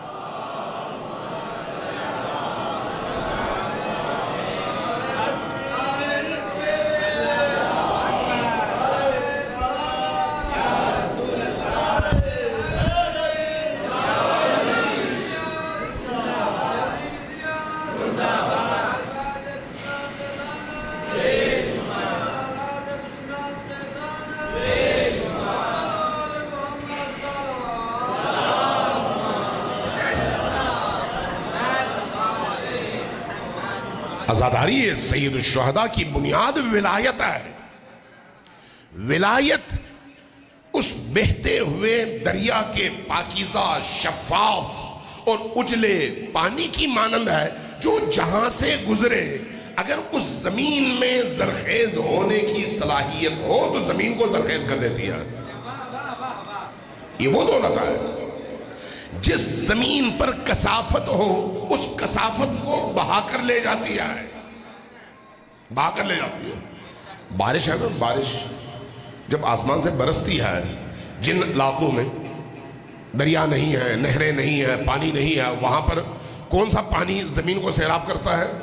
عزاداری سید الشہداء کی بنیاد ولایت ہے۔ ولایت اس بہتے ہوئے دریا کے پاکیزہ، شفاف اور اجلے پانی کی مانند ہے جو جہاں سے گزرے اگر اس زمین میں زرخیز ہونے کی صلاحیت ہو تو زمین کو زرخیز کر دیتی ہے۔ یہ وہ دولت ہے۔ جس زمین پر کثافت ہو اس کثافت کو بہا کر لے جاتی ہے، بہا کر لے جاتی ہے۔ بارش ہے نا، بارش جب آسمان سے برستی ہے، جن علاقوں میں دریا نہیں ہے، نہریں نہیں ہے، پانی نہیں ہے، وہاں پر کون سا پانی زمین کو سیراب کرتا ہے؟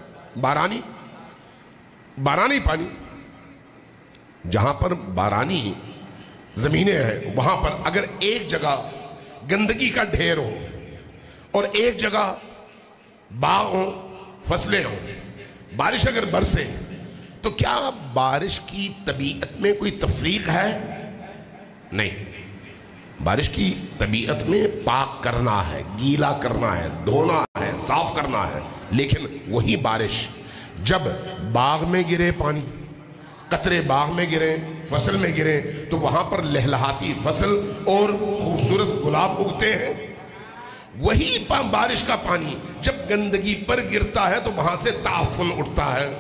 بارانی پانی۔ جہاں پر بارانی زمینیں ہیں وہاں پر اگر ایک جگہ گندگی کا ڈھیر ہو اور ایک جگہ باغ ہوں، فصلیں ہوں، بارش اگر برسے تو کیا بارش کی طبیعت میں کوئی تفریق ہے؟ نہیں۔ بارش کی طبیعت میں پاک کرنا ہے، گیلا کرنا ہے، دھونا ہے، صاف کرنا ہے۔ لیکن وہی بارش جب باغ میں گرے پانی، قطرے باغ میں گرے، فصل میں گرے تو وہاں پر لہلہاتی فصل اور خوبصورت گلاب اگتے ہیں۔ وہی بارش کا پانی جب گندگی پر گرتا ہے تو وہاں سے تعفن اٹھتا ہے۔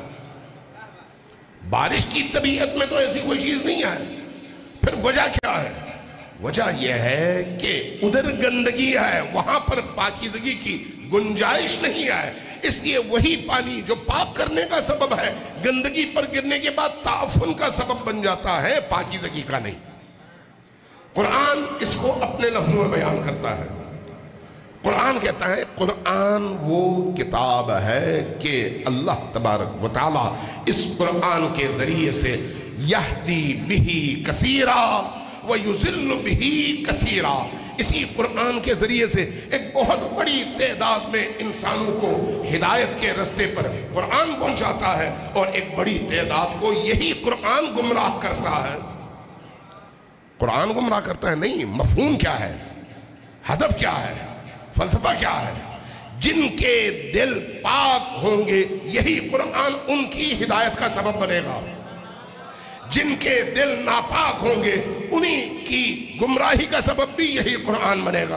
بارش کی طبیعت میں تو ایسی کوئی چیز نہیں ہے۔ پھر وجہ کیا ہے؟ وجہ یہ ہے کہ ادھر گندگی ہے، وہاں پر پاکیزگی کی گنجائش نہیں ہے، اس لیے وہی پانی جو پاک کرنے کا سبب ہے گندگی پر گرنے کے بعد تعفن کا سبب بن جاتا ہے، پاکیزگی کا نہیں۔ قرآن اس کو اپنے لفظوں میں بیان کرتا ہے۔ قرآن کہتا ہے قرآن وہ کتاب ہے کہ اللہ تبارک و تعالی اس قرآن کے ذریعے سے यहदी बिही कसीरा व युज़िल्लु बिही कसीरा। इसी कुरान के ज़रिए से एक बहुत बड़ी तादाद में इंसानों को हिदायत के रास्ते पर कुरान पहुंचाता है और एक बड़ी तादाद को यही कुरान गुमराह करता है। कुरान गुमराह करता है नहीं, मफ़हूम क्या है, हदफ क्या है, फलसफा क्या है। जिनके दिल पाक होंगे यही कुरान उनकी हिदायत का सबब बनेगा, जिनके दिल नापाक होंगे उन्हीं की गुमराही का सबब भी यही कुरान बनेगा।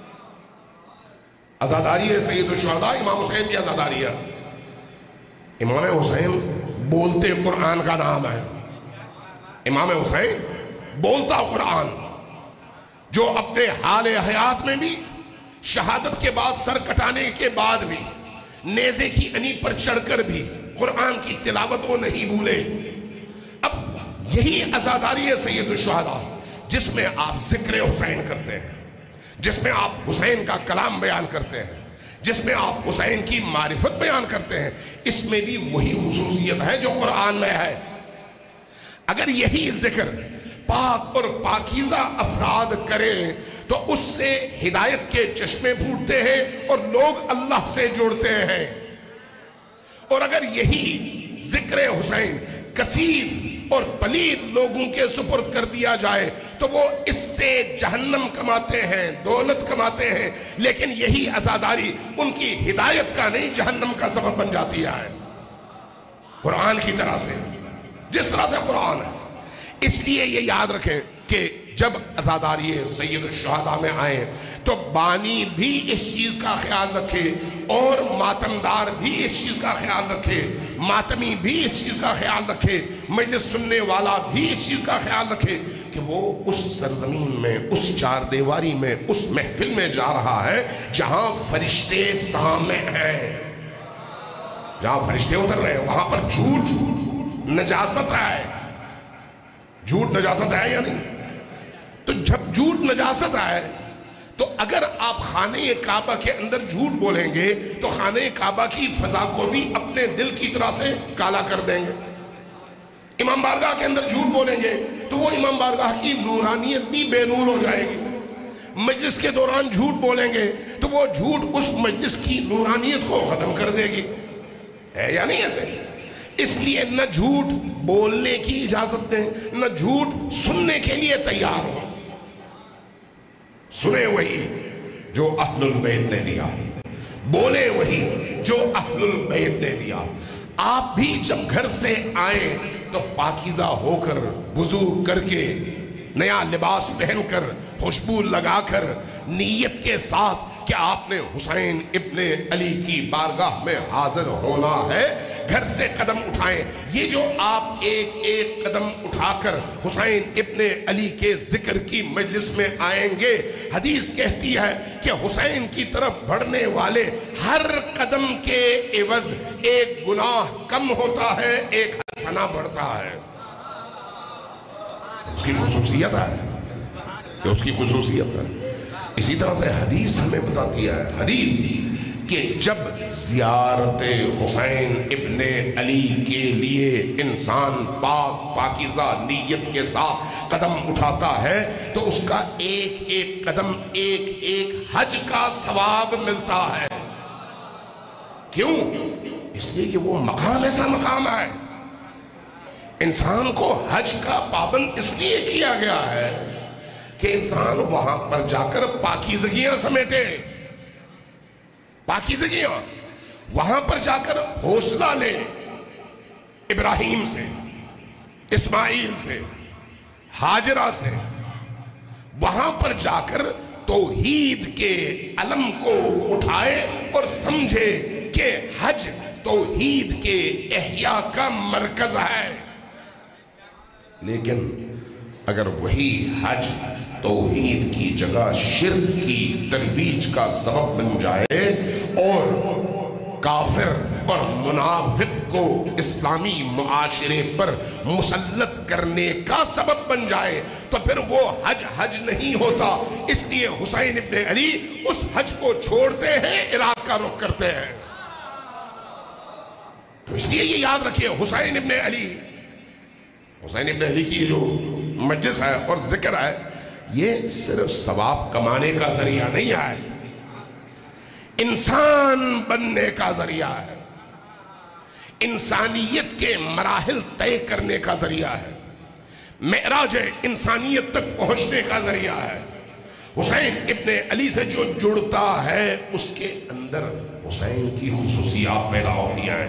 अज़ादारी है सैयदुल शुहदा इमाम हुसैन की अज़ादारी है। इमाम हुसैन बोलते कुरान का नाम है। इमाम हुसैन बोलता कुरान, जो अपने हाल हयात में भी, शहादत के बाद सर कटाने के बाद भी, नेज़े की अनी पर चढ़कर भी कुरान की तिलावत वो नहीं भूले। अब यही अज़ादारी है सैयदुल शुहदा, जिसमें आप ज़िक्र हुसैन करते हैं, जिसमें आप हुसैन का कलाम बयान करते हैं, जिसमें आप हुसैन की मारिफत बयान करते हैं। इसमें भी वही खुसूसियत है जो कुरान में है। अगर यही जिक्र पाक और पाकीज़ा अफराद करें तो उससे हिदायत के चश्मे फूटते हैं और लोग अल्लाह से जुड़ते हैं। और अगर यही जिक्र हुसैन कसीर और पलीद लोगों के सुपुर्द कर दिया जाए तो वो इससे जहन्नम कमाते हैं, दौलत कमाते हैं, लेकिन यही अज़ादारी उनकी हिदायत का नहीं, जहन्नम का सबब बन जाती है। कुरान की तरह से, जिस तरह से कुरान है। इसलिए ये याद रखें कि जब अज़ादारी सैयदुल शुहदा में आए तो बानी भी इस चीज़ का ख्याल रखे और मातमदार भी इस चीज़ का ख्याल रखे, मातमी भी इस चीज़ का ख्याल रखे, मजलिस सुनने वाला भी इस चीज़ का ख्याल रखे कि वो उस सरजमीन में, उस चार दीवारी में, उस महफिल में जा रहा है जहां फरिश्ते सामने हैं, जहां फरिश्ते उतर रहे हैं। वहां पर झूठ नजासत है। झूठ नजासत है या नहीं? तो जब झूठ नजासत है तो अगर आप खाने काबा के अंदर झूठ बोलेंगे तो खाने काबा की फजा को भी अपने दिल की तरह से काला कर देंगे। इमाम बारगाह के अंदर झूठ बोलेंगे तो वो इमाम बारगाह की नूरानियत भी बेनूर हो जाएगी। मजलिस के दौरान झूठ बोलेंगे तो वो झूठ उस मजलिस की नूरानियत को खत्म कर देगी। है या नहीं ऐसे? इसलिए न झूठ बोलने की इजाजत दें, न झूठ सुनने के लिए तैयार हो। सुने वही जो अहलुल बैत ने दिया, बोले वही जो अहलुल बैत ने दिया। आप भी जब घर से आए तो पाकीज़ा होकर, वुज़ू करके, नया लिबास पहनकर, खुशबू लगाकर, नीयत के साथ कि आपने हुसैन इब्ने अली की बारगाह में हाजिर होना है, घर से कदम उठाएं। ये जो आप एक एक कदम उठाकर हुसैन इब्ने अली के जिक्र की मजलिस में आएंगे, हदीस कहती है कि हुसैन की तरफ बढ़ने वाले हर कदम के एवज एक गुनाह कम होता है, एक हसना बढ़ता है। उसकी खुसूसियत है, उसकी खुसूसियत है। इसी तरह से हदीस हमें बताती है, हदीस कि जब ज़ियारत हुसैन इब्ने अली के लिए इंसान पाक पाकीज़ा नीयत के साथ कदम उठाता है तो उसका एक एक कदम एक एक हज का सवाब मिलता है। क्यों? इसलिए कि वो मकाम ऐसा मकाम है, इंसान को हज का पाबंद इसलिए किया गया है कि इंसान वहां पर जाकर पाकीज़गियां समेटे, पाकीज़गियां वहां पर जाकर हौसला ले। इब्राहीम से, इस्माइल से, हाजरा से, वहां पर जाकर तौहीद के अलम को उठाए और समझे कि हज तौहीद के एहया का मरकज है। लेकिन अगर वही हज तौहीद की जगह शिर्क की तरवीज का सबब बन जाए और काफिर और मुनाफिक को इस्लामी मुआशरे पर मुसल्लत करने का सबब बन जाए तो फिर वो हज हज नहीं होता। इसलिए हुसैन इब्ने अली उस हज को छोड़ते हैं, इराक का रुख करते हैं। तो इसलिए ये याद रखिए, हुसैन इब्ने अली حسین ابن علی کی جو مجلس ہے اور ذکر ہے، یہ صرف ثواب کمانے کا ذریعہ نہیں ہے، انسان بننے کا ذریعہ ہے، انسانیت کے مراحل طے کرنے کا ذریعہ ہے، معراج انسانیت تک پہنچنے کا ذریعہ ہے۔ حسین ابن علی سے جو جڑتا ہے اس کے اندر حسین کی خصوصیات پیدا ہوتی ہیں۔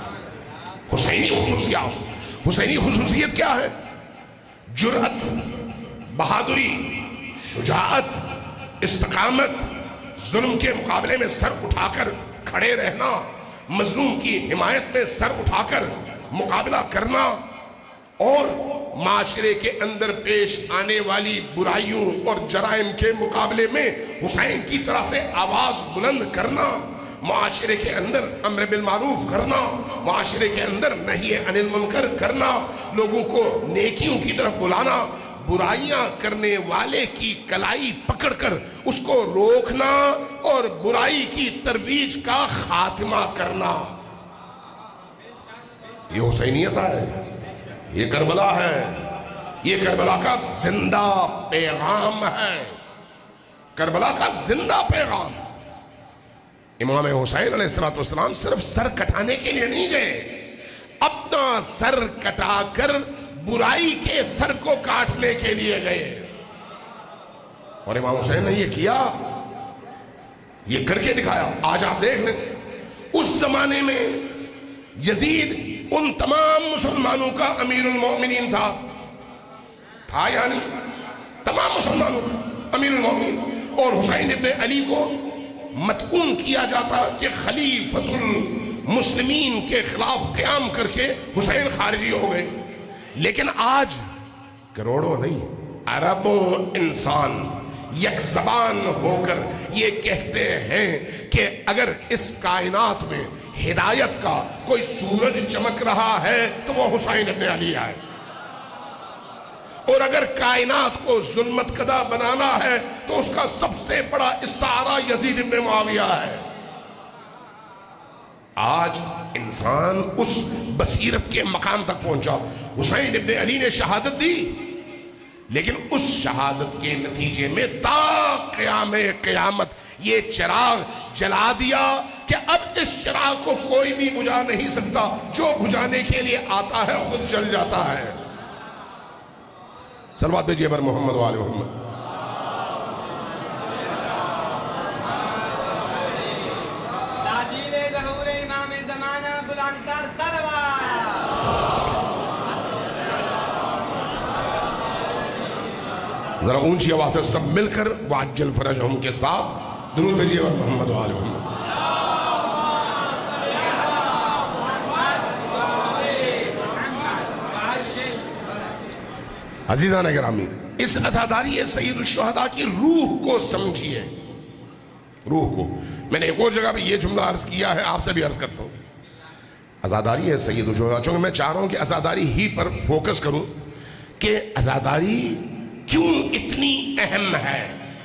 حسینی خصوصیت کیا ہے؟ جرأت، بہادری، شجاعت، استقامت، ظلم کے مقابلے میں سر اٹھا کر کھڑے رہنا، مظلوم کی حمایت میں سر اٹھا کر مقابلہ کرنا، اور معاشرے کے اندر پیش آنے والی برائیوں اور جرائم کے مقابلے میں حسین کی طرح سے آواز بلند کرنا، معاشرے کے اندر امر بالمعروف کرنا، معاشرے کے اندر نہی عن المنکر کرنا، لوگوں کو نیکیوں کی طرف بلانا، برائیاں کرنے والے کی کلائی پکڑ کر اس کو روکنا اور برائی کی ترویج کا خاتمہ کرنا۔ یہ حسینیت ہے، یہ کربلا ہے، یہ کربلا کا زندہ پیغام ہے، کربلا کا زندہ پیغام۔ امام حسین علیہ السلام صرف سر کٹانے کے لیے نہیں گئے، اپنا سر کٹا کر برائی کے سر کو کاٹنے کے لیے گئے، اور امام حسین نے یہ کیا، یہ کر کے دکھایا۔ آج آپ دیکھ لیں، اس زمانے میں یزید ان تمام مسلمانوں کا امیر المومنین تھا یا نہیں؟ تمام مسلمانوں کا امیر المومنین، اور حسین ابن علی کو مطعون کیا جاتا کہ خلیفۃ المسلمین کے خلاف قیام کر کے حسین خارجی ہو گئے۔ لیکن آج کروڑوں نہیں، اربوں انسان یک زبان ہو کر یہ کہتے ہیں کہ اگر اس کائنات میں ہدایت کا کوئی سورج چمک رہا ہے تو وہ حسین ابن علی ہے، اور اگر کائنات کو ظلمت کدہ بنانا ہے تو اس کا سب سے بڑا استعارہ یزید ابن معاویہ ہے۔ آج انسان اس بصیرت کے مقام تک پہنچا۔ حسین ابن علی نے شہادت دی، لیکن اس شہادت کے نتیجے میں تا قیام قیامت یہ چراغ جلا دیا کہ اب اس چراغ کو کوئی بھی بجھا نہیں سکتا، جو بجھانے کے لیے آتا ہے خود جل جاتا ہے۔ صلوات بھیجئے بر محمد و آل محمد۔ ذرا اونچی آواز سے سب مل کر وعجل فرجہم کے ساتھ درود بھیجئے بر محمد و آل محمد۔ عزیزان گرامی، اس عزاداری سید الشہداء کی روح کو سمجھیے، روح کو۔ میں نے ایک اور جگہ پہ یہ جملہ عرض کیا ہے، آپ سے بھی عرض کرتا ہوں۔ عزاداری ہے سید الشہداء، چونکہ میں چاہ رہا ہوں کہ عزاداری ہی پر فوکس کروں کہ عزاداری کیوں اتنی اہم ہے۔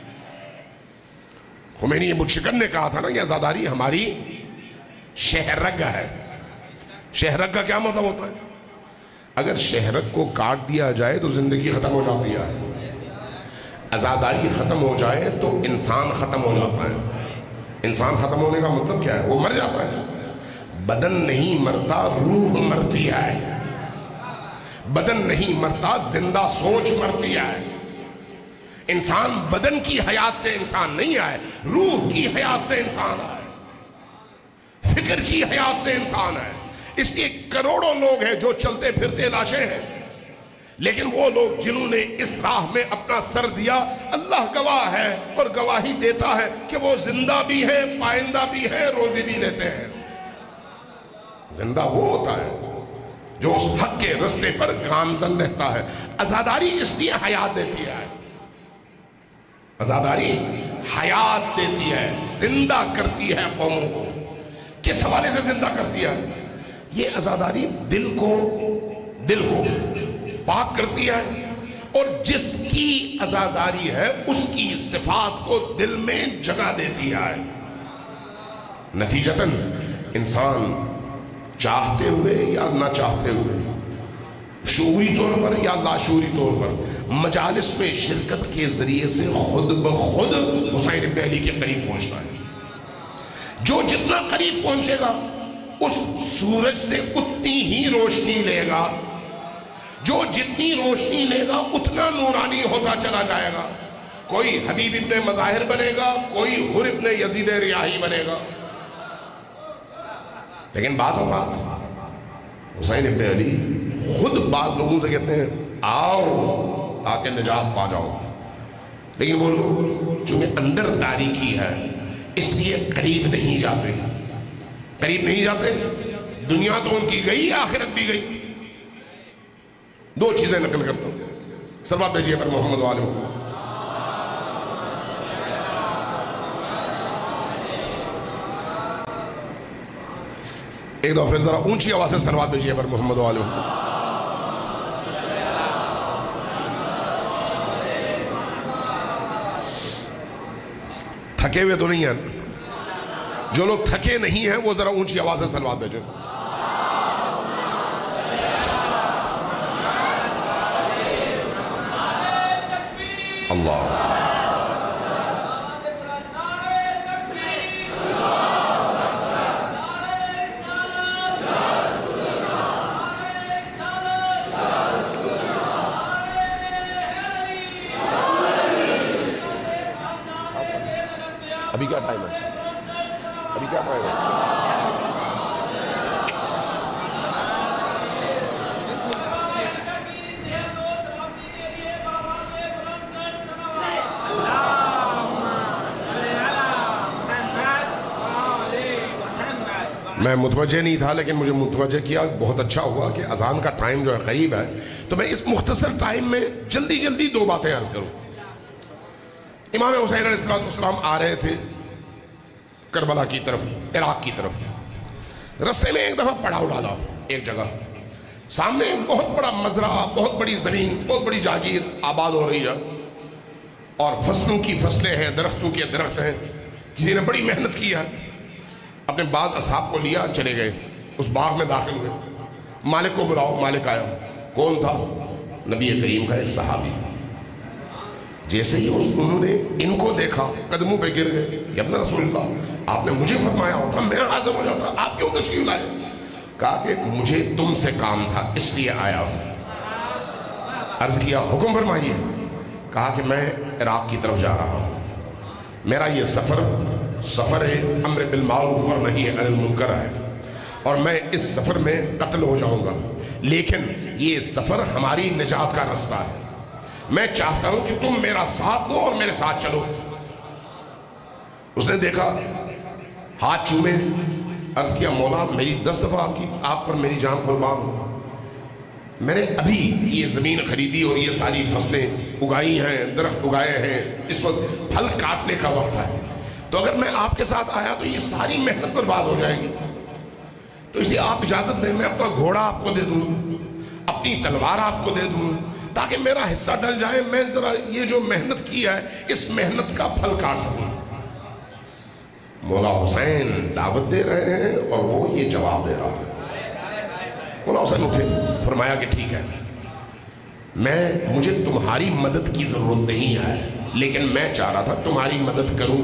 خمینی متشکن نے کہا تھا نا کہ عزاداری ہماری شہرگ ہے۔ شہرگ کا کیا مطلب ہوتا ہے؟ اگر شہرگ کو کاٹ دیا جائے تو زندگی ختم ہو جاتی ہے، عزاداری ختم ہو جائے تو انسان ختم ہو جاتا ہے۔ انسان ختم ہونے کا مطلب کیا ہے؟ وہ مر جاتا ہے۔ بدن نہیں مرتا، روح مرتی ہے۔ بدن نہیں مرتا، زندہ سوچ مرتی ہے۔ انسان بدن کی حیات سے انسان نہیں آئے، روح کی حیات سے انسان آئے، فکر کی حیات سے انسان ہے۔ اس لیے کروڑوں لوگ ہیں جو چلتے پھرتے لاشیں ہیں، لیکن وہ لوگ جنہوں نے اس راہ میں اپنا سر دیا، اللہ گواہ ہے اور گواہی دیتا ہے کہ وہ زندہ بھی ہیں، پائندہ بھی ہیں، روزی بھی لیتے ہیں۔ زندہ وہ ہوتا ہے جو اس حق کے رستے پر گامزن رہتا ہے۔ عزاداری اس لیے حیات دیتی ہے، عزاداری حیات دیتی ہے، زندہ کرتی ہے قوموں کو۔ کس حوالے سے زندہ کرتی ہے؟ یہ عزاداری دل کو پاک کرتی ہے، اور جس کی عزاداری ہے اس کی صفات کو دل میں جگہ دیتی ہے۔ نتیجتاً انسان چاہتے ہوئے یا نہ چاہتے ہوئے شعوری طور پر یا لاشعوری طور پر مجالس میں شرکت کے ذریعے سے خود بخود حسین ابن علی کے قریب پہنچنا ہے. جو جتنا قریب پہنچے گا اس سورج سے اتنی ہی روشنی لے گا، جو جتنی روشنی لے گا اتنا نورانی ہوتا چلا جائے گا. کوئی حبیب ابن مظاہر بنے گا، کوئی حر ابن یزید ریاحی بنے گا. لیکن بعض اوقات حسین ابن علی خود بعض لوگوں سے کہتے ہیں آؤ تاکہ نجات پا جاؤ، لیکن وہ لوگ چونکہ اندر تاریکی ہے اس لیے قریب نہیں جاتے. قریب نہیں جاتے. دنیا تو ان کی گئی، آخرت بھی گئی. دو چیزیں نقل کرتا ہوں، صلوات بھیجیے پر محمد والے. ایک دو پھر ذرا اونچی آواز سے صلوات بھیجیے پر محمد والے. تھکے ہوئے تو نہیں ہیں؟ جو لوگ تھکے نہیں ہیں وہ ذرا اونچی آواز سے صلوات بھیجیں. اللہ ابھی کیا ٹائم ہے؟ ابھی کیا ٹائم ہے؟ میں متوجہ نہیں تھا لیکن مجھے متوجہ کیا، بہت اچھا ہوا کہ اذان کا ٹائم جو ہے قریب ہے، تو میں اس مختصر ٹائم میں جلدی جلدی دو باتیں عرض کروں. امام حسین علیہ السلام آ رہے تھے کربلا کی طرف، عراق کی طرف. رستے میں ایک دفعہ پڑاؤ ڈالا ایک جگہ، سامنے بہت بڑا مزرعہ، بہت بڑی زمین، بہت بڑی جاگیر آباد ہو رہی ہے، اور فصلوں کی فصلیں ہیں، درختوں کے درخت ہیں. کسی نے بڑی محنت کی ہے، اپنے بعض اصحاب کو لیا، چلے گئے اس باغ میں داخل ہوئے. مالک کو بلاؤ. مالک آیا. کون تھا؟ نبی کریم کا ایک صحابی. جیسے ہی انہوں نے ان کو دیکھا قدموں پہ گر گئے. یا ابن رسول اللہ، آپ نے مجھے فرمایا ہوتا میں حاضر ہو جاتا، آپ کیوں تشریف لائے؟ کہا کہ مجھے تم سے کام تھا اس لیے آیا ہوں. عرض کیا حکم فرمائیے. کہا کہ میں عراق کی طرف جا رہا ہوں، میرا یہ سفر امر بالمعروف اور نہی عن المنکر ہے، اور میں اس سفر میں قتل ہو جاؤں گا، لیکن یہ سفر ہماری نجات کا رستہ ہے. میں چاہتا ہوں کہ تم میرا ساتھ دو اور میرے ساتھ چلو. اس نے دیکھا، ہاتھ چومے، عرض کیا مولا میری 10 دفعہ آپ پر میری جان قربان ہو. میں نے ابھی یہ زمین خریدی اور یہ ساری فصلیں اگائی ہیں، درخت اگائے ہیں، اس وقت پھل کاٹنے کا وقت ہے، تو اگر میں آپ کے ساتھ آیا تو یہ ساری محنت برباد ہو جائے گی. تو اس لیے آپ اجازت دیں، میں اپنا گھوڑا آپ کو دے دوں، اپنی تلوار آپ کو دے دوں، تاکہ میرا حصہ ڈل جائے، میں ذرا یہ جو محنت کی ہے اس محنت کا پھل کاٹ سکوں. مولا حسین دعوت دے رہے ہیں اور وہ یہ جواب دے رہا ہے. مولا حسین اٹھے، فرمایا کہ ٹھیک ہے، مجھے تمہاری مدد کی ضرورت نہیں ہے، لیکن میں چاہ رہا تھا تمہاری مدد کروں،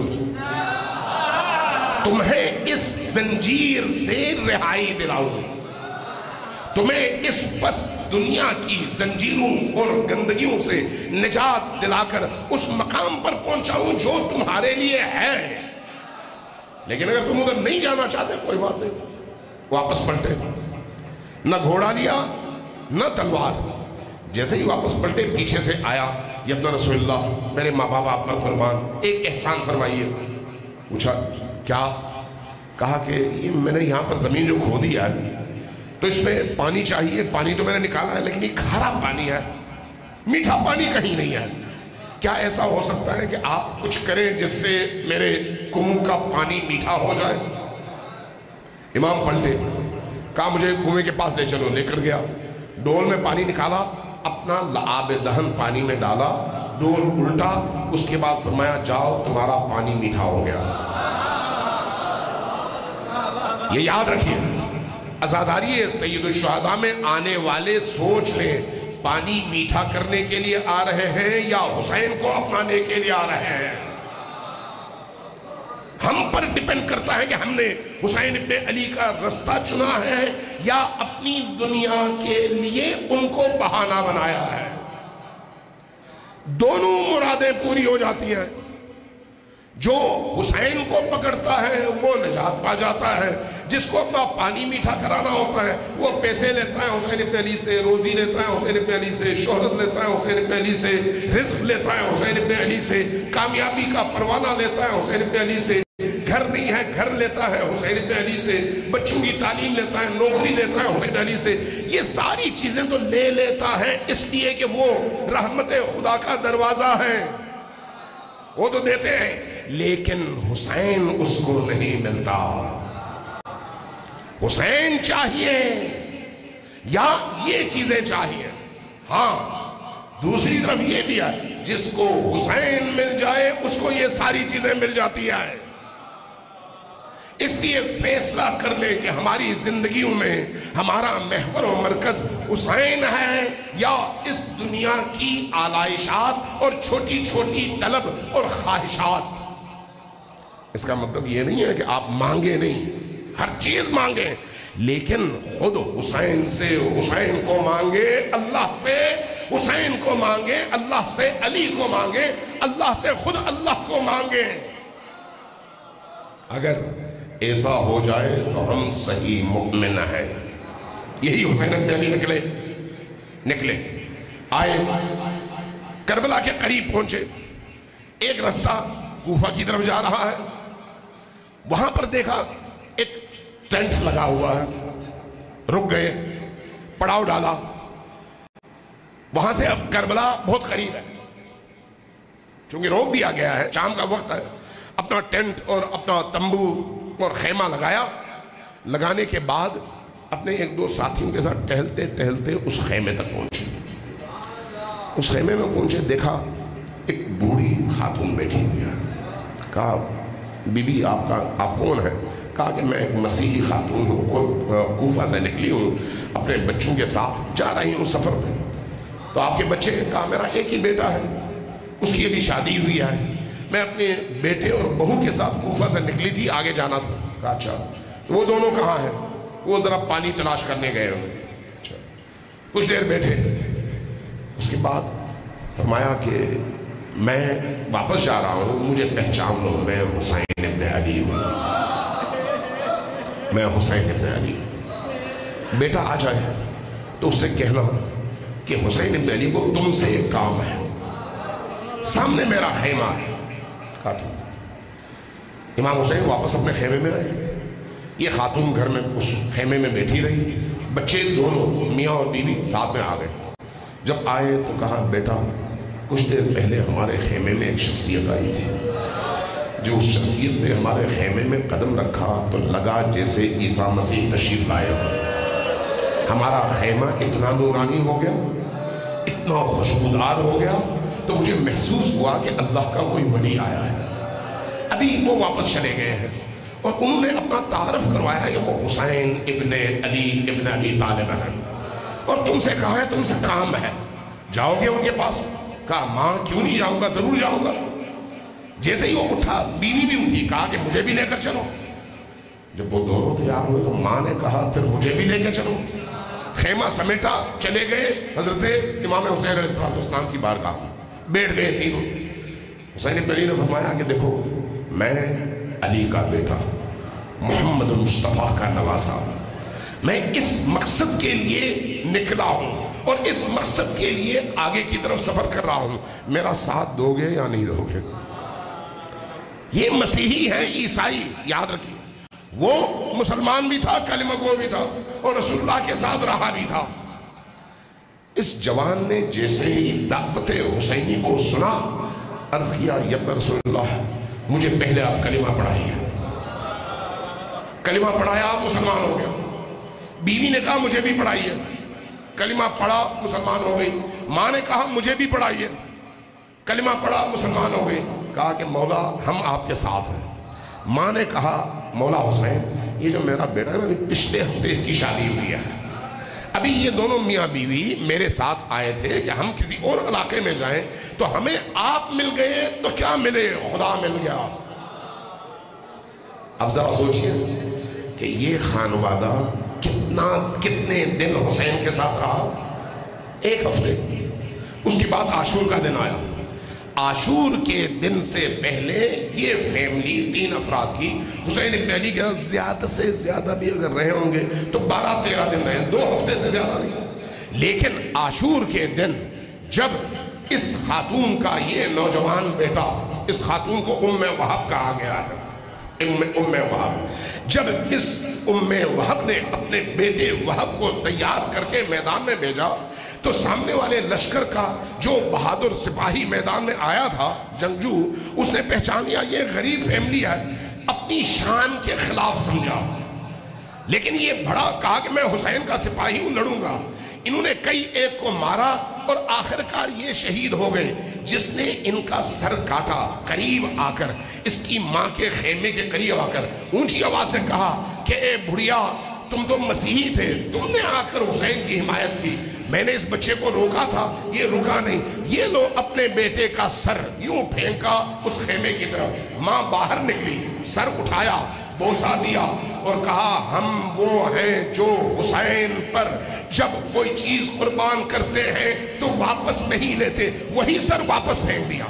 تمہیں اس زنجیر سے رہائی دلاؤں، تمہیں اس پس دنیا کی زنجیروں اور گندگیوں سے نجات دلا کر اس مقام پر پہنچاؤں جو تمہارے لیے ہے. لیکن اگر تم ادھر نہیں جانا چاہتے کوئی بات نہیں. واپس پلٹے، نہ گھوڑا لیا نہ تلوار. جیسے ہی واپس پلٹے پیچھے سے آیا، یا ابن رسول اللہ میرے ماں باپ آپ پر قربان، ایک احسان فرمائیے. پوچھا کیا؟ کہا کہ یہ میں نے یہاں پر زمین جو کھودی ہے تو اس میں پانی چاہیے، پانی تو میں نے نکالا ہے لیکن یہ کھارا پانی ہے، میٹھا پانی کہیں نہیں ہے. کیا ایسا ہو سکتا ہے کہ آپ کچھ کریں جس سے میرے کنویں کا پانی میٹھا ہو جائے؟ امام پلٹے، کہا مجھے کنویں کے پاس لے چلو. لے کر گیا، ڈول میں پانی نکالا، اپنا لعاب دہن پانی میں ڈالا، ڈول الٹا، اس کے بعد فرمایا جاؤ تمہارا پانی میٹھا ہو گیا. یہ یاد رکھیے، अज़ादारी सैयदुश्शुहदा में आने वाले सोच लें, पानी मीठा करने के लिए आ रहे हैं या हुसैन को अपनाने के लिए आ रहे हैं। हम पर डिपेंड करता है कि हमने हुसैन इब्ने अली का रास्ता चुना है या अपनी दुनिया के लिए उनको बहाना बनाया है। दोनों मुरादें पूरी हो जाती हैं। जो हुसैन को पकड़ता है वो निजात पा जाता है, जिसको अपना पानी मीठा कराना होता है वो पैसे लेता है हुसैन इब्ने अली से, रोजी लेता है हुसैन इब्ने अली से, शोहरत लेता है हुसैन इब्ने अली से, रिज़्क़ लेता है हुसैन इब्ने अली से, कामयाबी का परवाना लेता है हुसैन इब्ने अली से, घर नहीं है घर लेता है हुसैन इब्ने अली से, बच्चों की तालीम लेता है, नौकरी लेता है हुसैन अली से। ये सारी चीजें तो ले लेता है इसलिए कि वो रहमत खुदा का दरवाजा है, वो तो देते हैं, लेकिन हुसैन उसको नहीं मिलता। हुसैन चाहिए या ये चीजें चाहिए। हाँ, दूसरी तरफ ये भी है, जिसको हुसैन मिल जाए उसको ये सारी चीजें मिल जाती है। इसलिए फैसला कर ले कि हमारी जिंदगियों में हमारा महवर और मरकज हुसैन है या इस दुनिया की आलाइशात और छोटी छोटी तलब और ख्वाहिशात। इसका मतलब ये नहीं है कि आप मांगे नहीं, हर चीज मांगे, लेकिन खुद हुसैन से हुसैन को मांगे, अल्लाह से हुसैन को मांगे, अल्लाह से अली को मांगे, अल्लाह से खुद अल्लाह को मांगे। अगर ऐसा हो जाए तो हम सही मुमिन हैं। यही हुसैन इब्ने अली निकले आए, करबला के करीब पहुंचे। एक रास्ता कूफा की तरफ जा रहा है, वहां पर देखा एक टेंट लगा हुआ है, रुक गए, पड़ाव डाला। वहां से अब करबला बहुत करीब है, क्योंकि रोक दिया गया है, शाम का वक्त है। अपना टेंट और अपना तंबू और खेमा लगाया। लगाने के बाद अपने एक दो साथियों के साथ टहलते टहलते उस खेमे तक पहुंचे। उस खेमे में पहुंचे, देखा एक बूढ़ी खातून बैठी हुई है। कहा, बीबी आप कौन है? कहा कि मैं एक मसीही खातून हूँ, कूफा से निकली हूँ, अपने बच्चों के साथ जा रही हूँ सफ़र पे। तो आपके बच्चे? कहा मेरा एक ही बेटा है, उसकी अभी शादी हुई है, मैं अपने बेटे और बहू के साथ कूफा से निकली थी, आगे जाना था। कहा अच्छा, तो वो दोनों कहाँ हैं? वो ज़रा पानी तलाश करने गए। अच्छा, कुछ देर बैठे, उसके बाद फरमाया कि मैं वापस जा रहा हूँ, मुझे पहचान लो, मैं हुसैन इब्ने अली हूँ, मैं हुसैन इब्ने अली। बेटा आ जाए तो उससे कहना कि हुसैन इब्ने अली को तुमसे एक काम है, सामने मेरा खेमा है। इमाम हुसैन वापस अपने खेमे में आए। ये खातून घर में उस खेमे में बैठी रही, बच्चे दोनों मियाँ और बीवी साथ में आ गए। जब आए तो कहा, बेटा कुछ देर पहले हमारे खेमे में एक शख्सियत आई थी, जो उस शख्सियत ने हमारे खेमे में कदम रखा तो लगा जैसे ईसा मसीह तशरीफ लाए हो। हमारा खेमा इतना नूरानी हो गया, इतना खुशबूदार हो गया, तो मुझे महसूस हुआ कि अल्लाह का कोई वली आया है। अभी वो वापस चले गए हैं और उन्होंने अपना तारफ करवाया कि वो हुसैन इब्ने अली तालिब हैं और तुमसे कहा है, तुमसे काम है, जाओगे उनके पास? कहा माँ क्यों नहीं जाऊंगा, जरूर जाऊंगा। जैसे ही वो उठा, बीवी भी उठी, कहा कि मुझे भी लेकर चलो। जब वो दोनों तैयार हुए तो माँ ने कहा फिर मुझे भी लेकर चलो। खेमा समेटा, चले गए हजरत इमाम हुसैन अलैहिस्सलाम की बारगाह, बैठ गए तीनों। हुसैन इब्ने अली ने फरमाया कि देखो, मैं अली का बेटा, मोहम्मद मुस्तफ़ा का नवासा, मैं इस मकसद के लिए निकला हूँ और इस मकसद के लिए आगे की तरफ सफर कर रहा हूँ, मेरा साथ दोगे या नहीं दोगे? ये मसीही है, ईसाई, याद रखिए। वो मुसलमान भी था, कलिमा गो भी था और रसूलुल्लाह के साथ रहा भी था। इस जवान ने जैसे ही दावत हुसैनी को सुना, अर्ज किया, या रसूलुल्लाह मुझे पहले आप कलिमा पढ़ाइए। कलिमा पढ़ाया, मुसलमान हो गया। बीवी ने कहा मुझे भी पढ़ाइए, कलिमा पढ़ा, मुसलमान हो गई। माँ ने कहा मुझे भी पढ़ाइए, कलिमा पढ़ा, मुसलमान हो गई। कहा कि मौला हम आपके साथ हैं, ماں نے کہا مولا حسین یہ جو میرا بیٹا ہے نا پچھلے ہفتے اس کی شادی ہوئی ہے، ابھی یہ دونوں میاں بیوی میرے ساتھ آئے تھے کہ ہم کسی اور علاقے میں جائیں تو ہمیں آپ مل گئے تو کیا ملے، خدا مل گیا۔ اب ذرا سوچئے کہ یہ خانوادہ کتنے دن حسین کے ساتھ رہا؟ 1 ہفتے۔ اس کے بعد عاشور کا دن آیا، عاشور کے دن سے پہلے یہ فیملی 3 افراد کی حسین ابن علی کے زیادہ سے زیادہ بھی اگر رہے ہوں گے تو 12-13 دن رہے، 2 ہفتے سے زیادہ نہیں۔ لیکن عاشور کے دن جب اس خاتون کا یہ نوجوان بیٹا، اس خاتون کو ام وہب کہا گیا ہے، ام وہب، جب اس ام وہب نے اپنے بیٹے وہب کو تیار کر کے میدان میں بھیجا تو سامنے والے لشکر کا جو بہادر سپاہی میدان میں آیا تھا جنگجو، اس نے پہچان لیا یہ غریب فیملی ہے، اپنی شان کے خلاف سمجھا، لیکن یہ بڑا کہا کہ میں حسین کا سپاہی ہوں، لڑوں گا۔ انہوں نے کئی ایک کو مارا اور آخرکار یہ شہید ہو گئے۔ جس نے ان کا سر کاٹا قریب آ کر، اس کی ماں کے خیمے کے قریب آ کر اونچی آواز سے کہا کہ اے بھڑیا تم تو مسیحی تھے، تم نے آ کر حسین کی حمایت کی، میں نے اس بچے کو روکا تھا، یہ رکا نہیں۔ یہ لو اپنے بیٹے کا سر یوں پھینکا اس خیمے کی طرف، ماں باہر نکلی، سر اٹھایا، بوسا دیا اور کہا ہم وہ ہیں جو حسین پر جب کوئی چیز قربان کرتے ہیں تو واپس نہیں لیتے، وہی سر واپس پھینک دیا،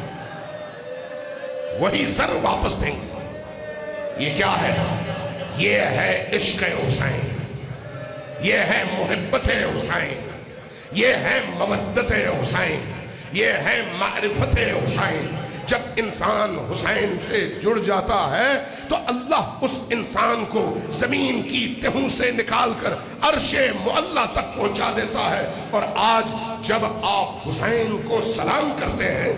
وہی سر واپس پھینک دیا۔ یہ کیا ہے؟ یہ ہے عشق حسین، یہ ہے محبت حسین، یہ ہے مودت حسین، یہ ہے معرفت حسین۔ جب انسان حسین سے جڑ جاتا ہے تو اللہ اس انسان کو زمین کی تہوں سے نکال کر عرش معلی تک پہنچا دیتا ہے۔ اور آج جب آپ حسین کو سلام کرتے ہیں،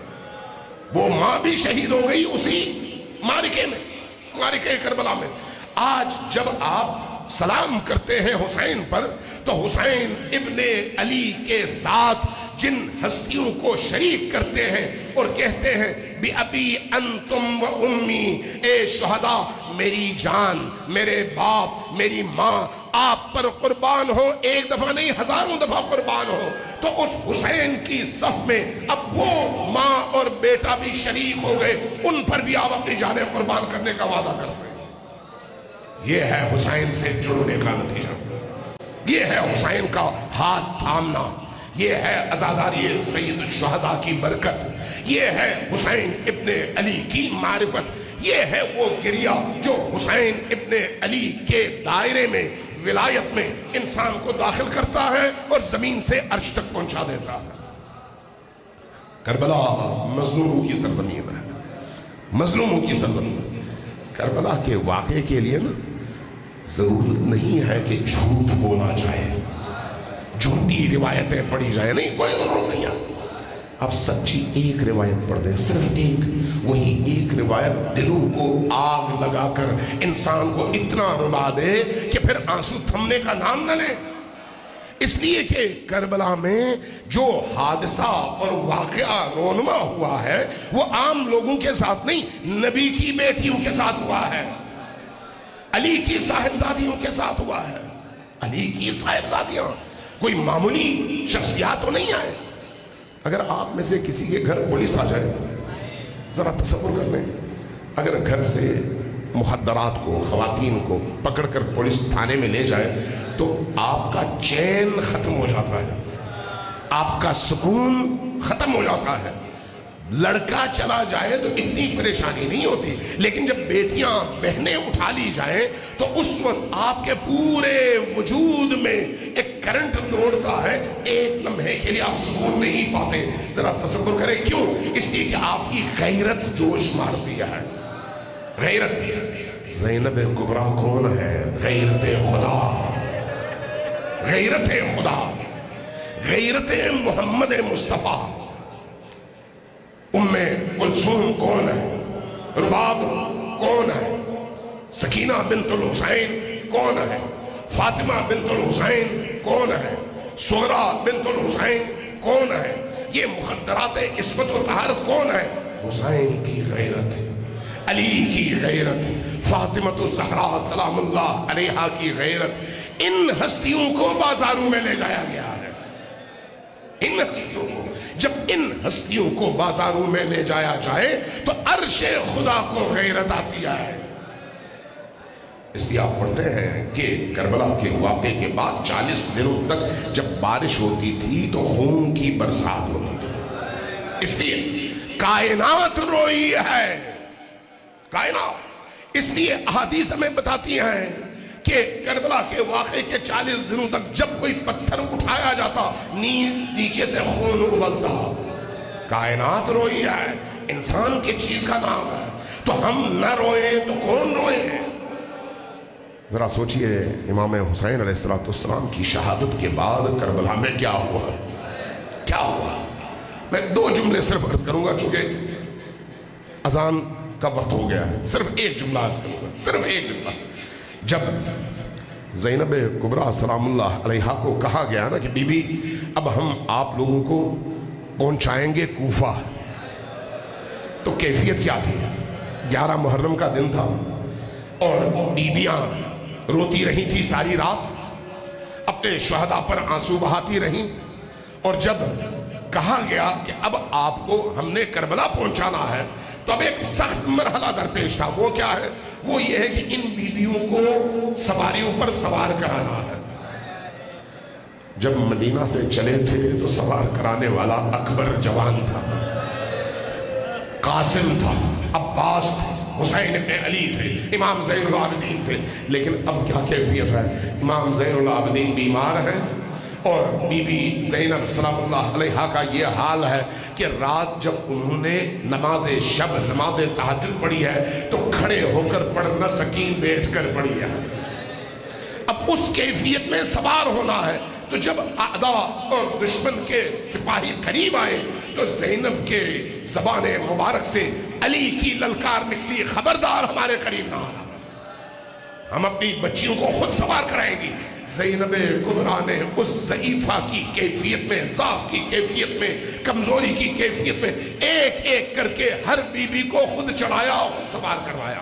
وہ ماں بھی شہید ہو گئی اسی معرکے میں، معرکے کربلا میں، آج جب آپ سلام کرتے ہیں حسین پر تو حسین ابن علی کے ساتھ جن ہستیوں کو شریک کرتے ہیں اور کہتے ہیں بِأَبِي أَنْتُمْ وَأُمِّي، اے شہداء میری جان، میرے باپ، میری ماں آپ پر قربان ہو، 1 دفعہ نہیں 1000 دفعہ قربان ہو۔ تو اس حسین کی صف میں اب وہ ماں اور بیٹا بھی شریک ہو گئے، ان پر بھی آپ اپنی جانیں قربان کرنے کا وعدہ کرتے ہیں۔ یہ ہے حسین سے جڑنے کا نتیجہ، یہ ہے حسین کا ہاتھ تھامنا، یہ ہے عزاداری سید الشہداء کی برکت، یہ ہے حسین ابن علی کی معرفت، یہ ہے وہ گریہ جو حسین ابن علی کے دائرے میں، ولایت میں انسان کو داخل کرتا ہے اور زمین سے عرش تک پہنچا دیتا ہے۔ کربلا مظلوموں کی سرزمین ہے، مظلوموں کی سرزمین۔ کربلا کے واقعے کے لیے نا ضرورت نہیں ہے کہ جھوٹ بولا جائے، جھوٹی روایتیں پڑھی جائیں، نہیں، کوئی ضرورت نہیں ہے۔ اب سچی ایک روایت پڑھ دیں، صرف ایک، وہی ایک روایت دلوں کو آگ لگا کر انسان کو اتنا رلا دے کہ پھر آنسو تھمنے کا نام نہ لیں۔ اس لیے کہ کربلا میں جو حادثہ اور واقعہ رونما ہوا ہے وہ عام لوگوں کے ساتھ نہیں، نبی کی بیٹیوں کے ساتھ ہوا ہے، علی کی صاحبزادیوں کے ساتھ ہوا ہے۔ علی کی صاحبزادیاں کوئی معمولی شخصیات تو نہیں آئے۔ اگر آپ میں سے کسی کے گھر پولیس آ جائے، ذرا تصور کر لیں، اگر گھر سے مخدرات کو، خواتین کو پکڑ کر پولیس تھانے میں لے جائے تو آپ کا چین ختم ہو جاتا ہے، آپ کا سکون ختم ہو جاتا ہے۔ لڑکا چلا جائے تو اتنی پریشانی نہیں ہوتی، لیکن جب بیٹیاں بہنیں اٹھا لی جائیں تو اس وقت آپ کے پورے وجود میں ایک کرنٹ دوڑتا ہے، ایک لمحے کے لیے آپ سکون نہیں پاتے۔ ذرا تصور کریں کیوں؟ اس لیے کہ آپ کی غیرت جوش مارتی ہے۔ غیرت زینب کبریٰ کون ہے؟ غیرت خدا، غیرت خدا، غیرت محمد مصطفیٰ۔ ام کلثوم کون ہے؟ رباب کون ہے؟ سکینہ بنت الحسین کون ہے؟ فاطمہ بنت الحسین کون ہے؟ سغرا بنت الحسین کون ہے؟ یہ مخدرات عصمت و طہارت کون ہے؟ حسین کی غیرت، علی کی غیرت، فاطمۃ الزہرا سلام اللہ علیہا کی غیرت، ان ہستیوں کو بازاروں میں لے جایا گیا ہے۔ ان ہستیوں کو، جب ان ہستیوں کو بازاروں میں لے جایا جائے تو عرش خدا کو غیرت آتی ہے۔ اس لیے آپ پڑھتے ہیں کہ کربلا کے واقعے کے بعد 40 دنوں تک جب بارش ہوتی تھی تو خون کی برسات ہوتی تھی۔ اس لیے کائنات روئی ہے، کائنات۔ اس لیے احادیث ہمیں بتاتی ہیں کہ کربلا کے واقعے کے 40 دنوں تک جب کوئی پتھر اٹھایا جاتا نیچے سے خون ابلتا۔ کائنات روئی ہے، انسان کی چیز کا نام ہے، تو ہم نہ روئیں تو کون روئے؟ ذرا سوچئے امام حسین علیہ السلام کی شہادت کے بعد کربلا میں کیا ہوا؟ کیا ہوا؟ میں 2 جملے صرف عرض کروں گا چونکہ اذان کا وقت ہو گیا ہے، صرف ایک جملہ عرض کروں گا، صرف ایک جملہ۔ جب زینب کبریٰ سلام اللہ علیہا کو کہا گیا نا کہ بی بی اب ہم آپ لوگوں کو پہنچائیں گے کوفہ، تو کیفیت کیا تھی؟ 11 محرم کا دن تھا اور بیبیاں روتی رہی تھی ساری رات، اپنے شہداء پر آنسو بہاتی رہیں، اور جب کہا گیا کہ اب آپ کو ہم نے کربلا پہنچانا ہے تو اب ایک سخت مرحلہ درپیش تھا۔ وہ کیا ہے؟ وہ یہ ہے کہ ان بیویوں کو سواریوں پر سوار کرانا ہے۔ جب مدینہ سے چلے تھے تو سوار کرانے والا اکبر جوان تھا، قاسم تھا، عباس تھا، حسین ابن علی تھے، امام زین العابدین تھے۔ لیکن اب کیا کیفیت ہے؟ امام زین العابدین بیمار ہیں اور بی بی زینب سلام اللہ علیہا کا یہ حال ہے کہ رات جب انہوں نے نماز شب، نماز تہجد پڑھی ہے تو کھڑے ہو کر پڑھ نہ سکیں، بیٹھ کر پڑھی ہے۔ اب اس کیفیت میں سوار ہونا ہے، تو جب اعداء اور دشمن کے سپاہی قریب آئے تو زینب کے زبان مبارک سے علی کی للکار نکلی، خبردار ہمارے قریب نہ آنا، ہم اپنی بچیوں کو خود سوار کرائیں گی۔ زینب کبریٰ نے اس ضعیفہ کی کیفیت میں، ضعف کی کیفیت میں، کمزوری کی کیفیت میں ایک ایک کر کے ہر بی بی کو خود چڑھایا اور خود سوار کروایا،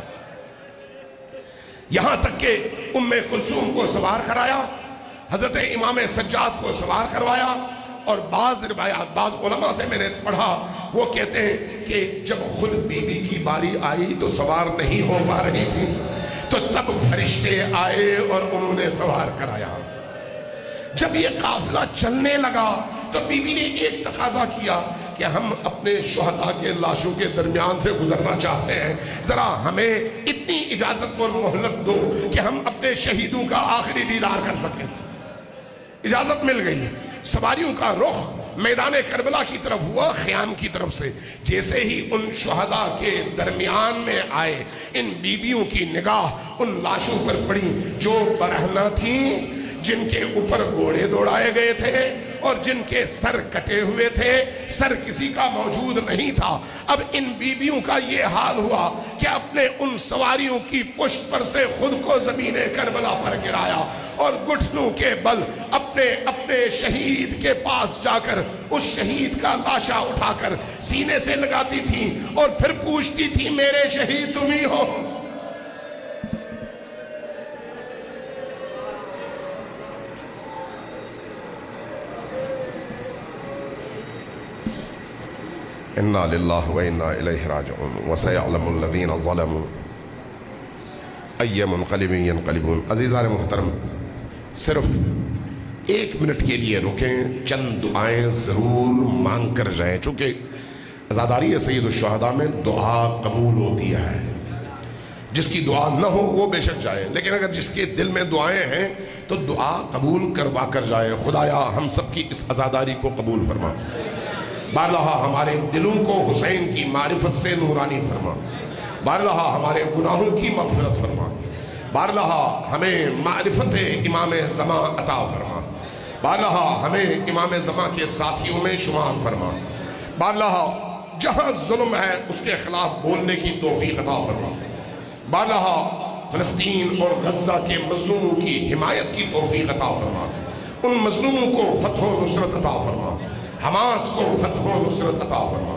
یہاں تک کہ ام کلثوم کو سوار کرایا، حضرت امام سجاد کو سوار کروایا۔ اور بعض روایات، بعض علماء سے میں نے پڑھا، وہ کہتے ہیں کہ جب خود بی بی کی باری آئی تو سوار نہیں ہو پا رہی تھی، تو تب فرشتے آئے اور انہوں نے سوار کرایا۔ جب یہ قافلہ چلنے لگا تو بی بی نے ایک تقاضا کیا کہ ہم اپنے شہداء کے لاشوں کے درمیان سے گزرنا چاہتے ہیں، ذرا ہمیں اتنی اجازت اور مہلت دو کہ ہم اپنے شہیدوں کا آخری دیدار کر سکیں۔ اجازت مل گئی، سواریوں کا رخ میدان کربلا کی طرف ہوا، خیام کی طرف سے۔ جیسے ہی ان شہداء کے درمیان میں آئے، ان بیویوں کی نگاہ ان لاشوں پر پڑی جو برہنہ تھیں، جن کے اوپر گھوڑے دوڑائے گئے تھے اور جن کے سر کٹے ہوئے تھے، سر کسی کا موجود نہیں تھا۔ اب ان بیویوں کا یہ حال ہوا کہ اپنے ان سواریوں کی پشت پر سے خود کو زمین کربلا پر گرایا اور گھٹنوں کے بل اپنے شہید کے پاس جا کر اس شہید کا لاشا اٹھا کر سینے سے لگاتی تھی اور پھر پوچھتی تھی، میرے شہید تم ہی ہو؟ اِنَّا لِلَّهِ وَإِنَّا إِلَيْهِ رَاجِعُونَ وَسَيَعْلَمُ الَّذِينَ ظَلَمُوا أَيَّ مُنْقَلِبٍ يَنْقَلِبُونَ۔ عزیزان محترم، صرف 1 منٹ کے لیے رکیں، چند دعائیں ضرور مانگ کر جائیں، چونکہ عزاداری سید الشہداء میں دعا قبول ہوتی ہے۔ جس کی دعا نہ ہو وہ بے شک جائے، لیکن اگر جس کے دل میں دعائیں ہیں تو دعا قبول کروا کر جائے۔ خدایا ہم سب کی اس عزاداری کو قبول فرما، بارہا ہمارے دلوں کو حسین کی معرفت سے نورانی فرما، بارہا ہمارے گناہوں کی مغفرت فرما، بارہا ہمیں معرفت امام زمان عطا فرما، بارہا ہمیں امام زمان کے ساتھیوں میں شمار فرما، بارہا جہاں ظلم ہے اس کے خلاف بولنے کی توفیق عطا فرما، بارہا فلسطین اور غزہ کے مظلوموں کی حمایت کی توفیق عطا فرما، ان مظلوموں کو فتح و نصرت عطا فرما، حماس کو فتح و نصرت عطا فرما،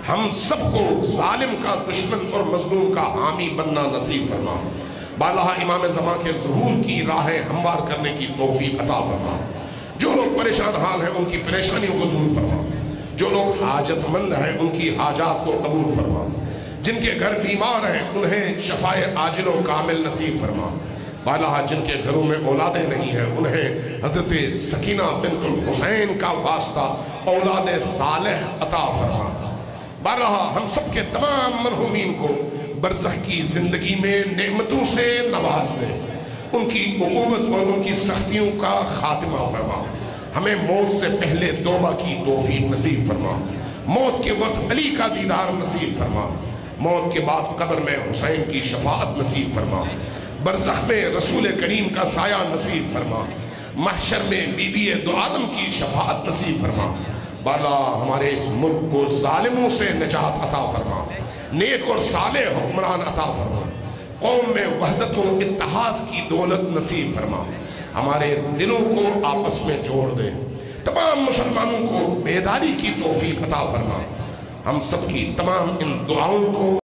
हम सबको जालिम का दुश्मन और मजलूम का हामी बनना नसीब फरमा। बाला इमाम ज़मां के ज़ुहूर की राहें हमवार करने की तौफीक अता फरमा। जो लोग परेशान हाल हैं उनकी परेशानियों को दूर फरमा। जो लोग हाजतमंद हैं उनकी हाजात को कबूल फरमा। जिनके घर बीमार हैं उन्हें शफाए आजिल व कामिल नसीब फरमा। बाला जिनके घरों में औलादें नहीं हैं उन्हें हज़रत सकीना बिन्तुल हुसैन का वास्ता औलाद सालेह अता फरमा। बाला हम सब के तमाम मरहूमीन को बरज़ख की ज़िंदगी में नेमतों से नवाज दे। उनकी उक़ूबत और उनकी सख्तियों का खात्मा फरमा। हमें मौत से पहले तौबा की तौफीक नसीब फरमा। मौत के वक्त अली का दीदार नसीब फरमा। मौत के बाद कब्र में हुसैन की शफाअत नसीब फरमा। बरज़ख में रसूल करीम का साया नसीब फरमा। महशर में बीबी दो आलम की शफाअत नसीब फरमा। बाला हमारे इस मुल्क को जालिमों से निजात अता फरमा। नेक और साले हुक्मरान अता फरमा। कौम में वहदत और इत्तेहाद की दौलत नसीब फरमा। हमारे दिलों को आपस में जोड़ दे। तमाम मुसलमानों को बेदारी की तौफीक अता फरमा। हम सबकी तमाम इन दुआओं को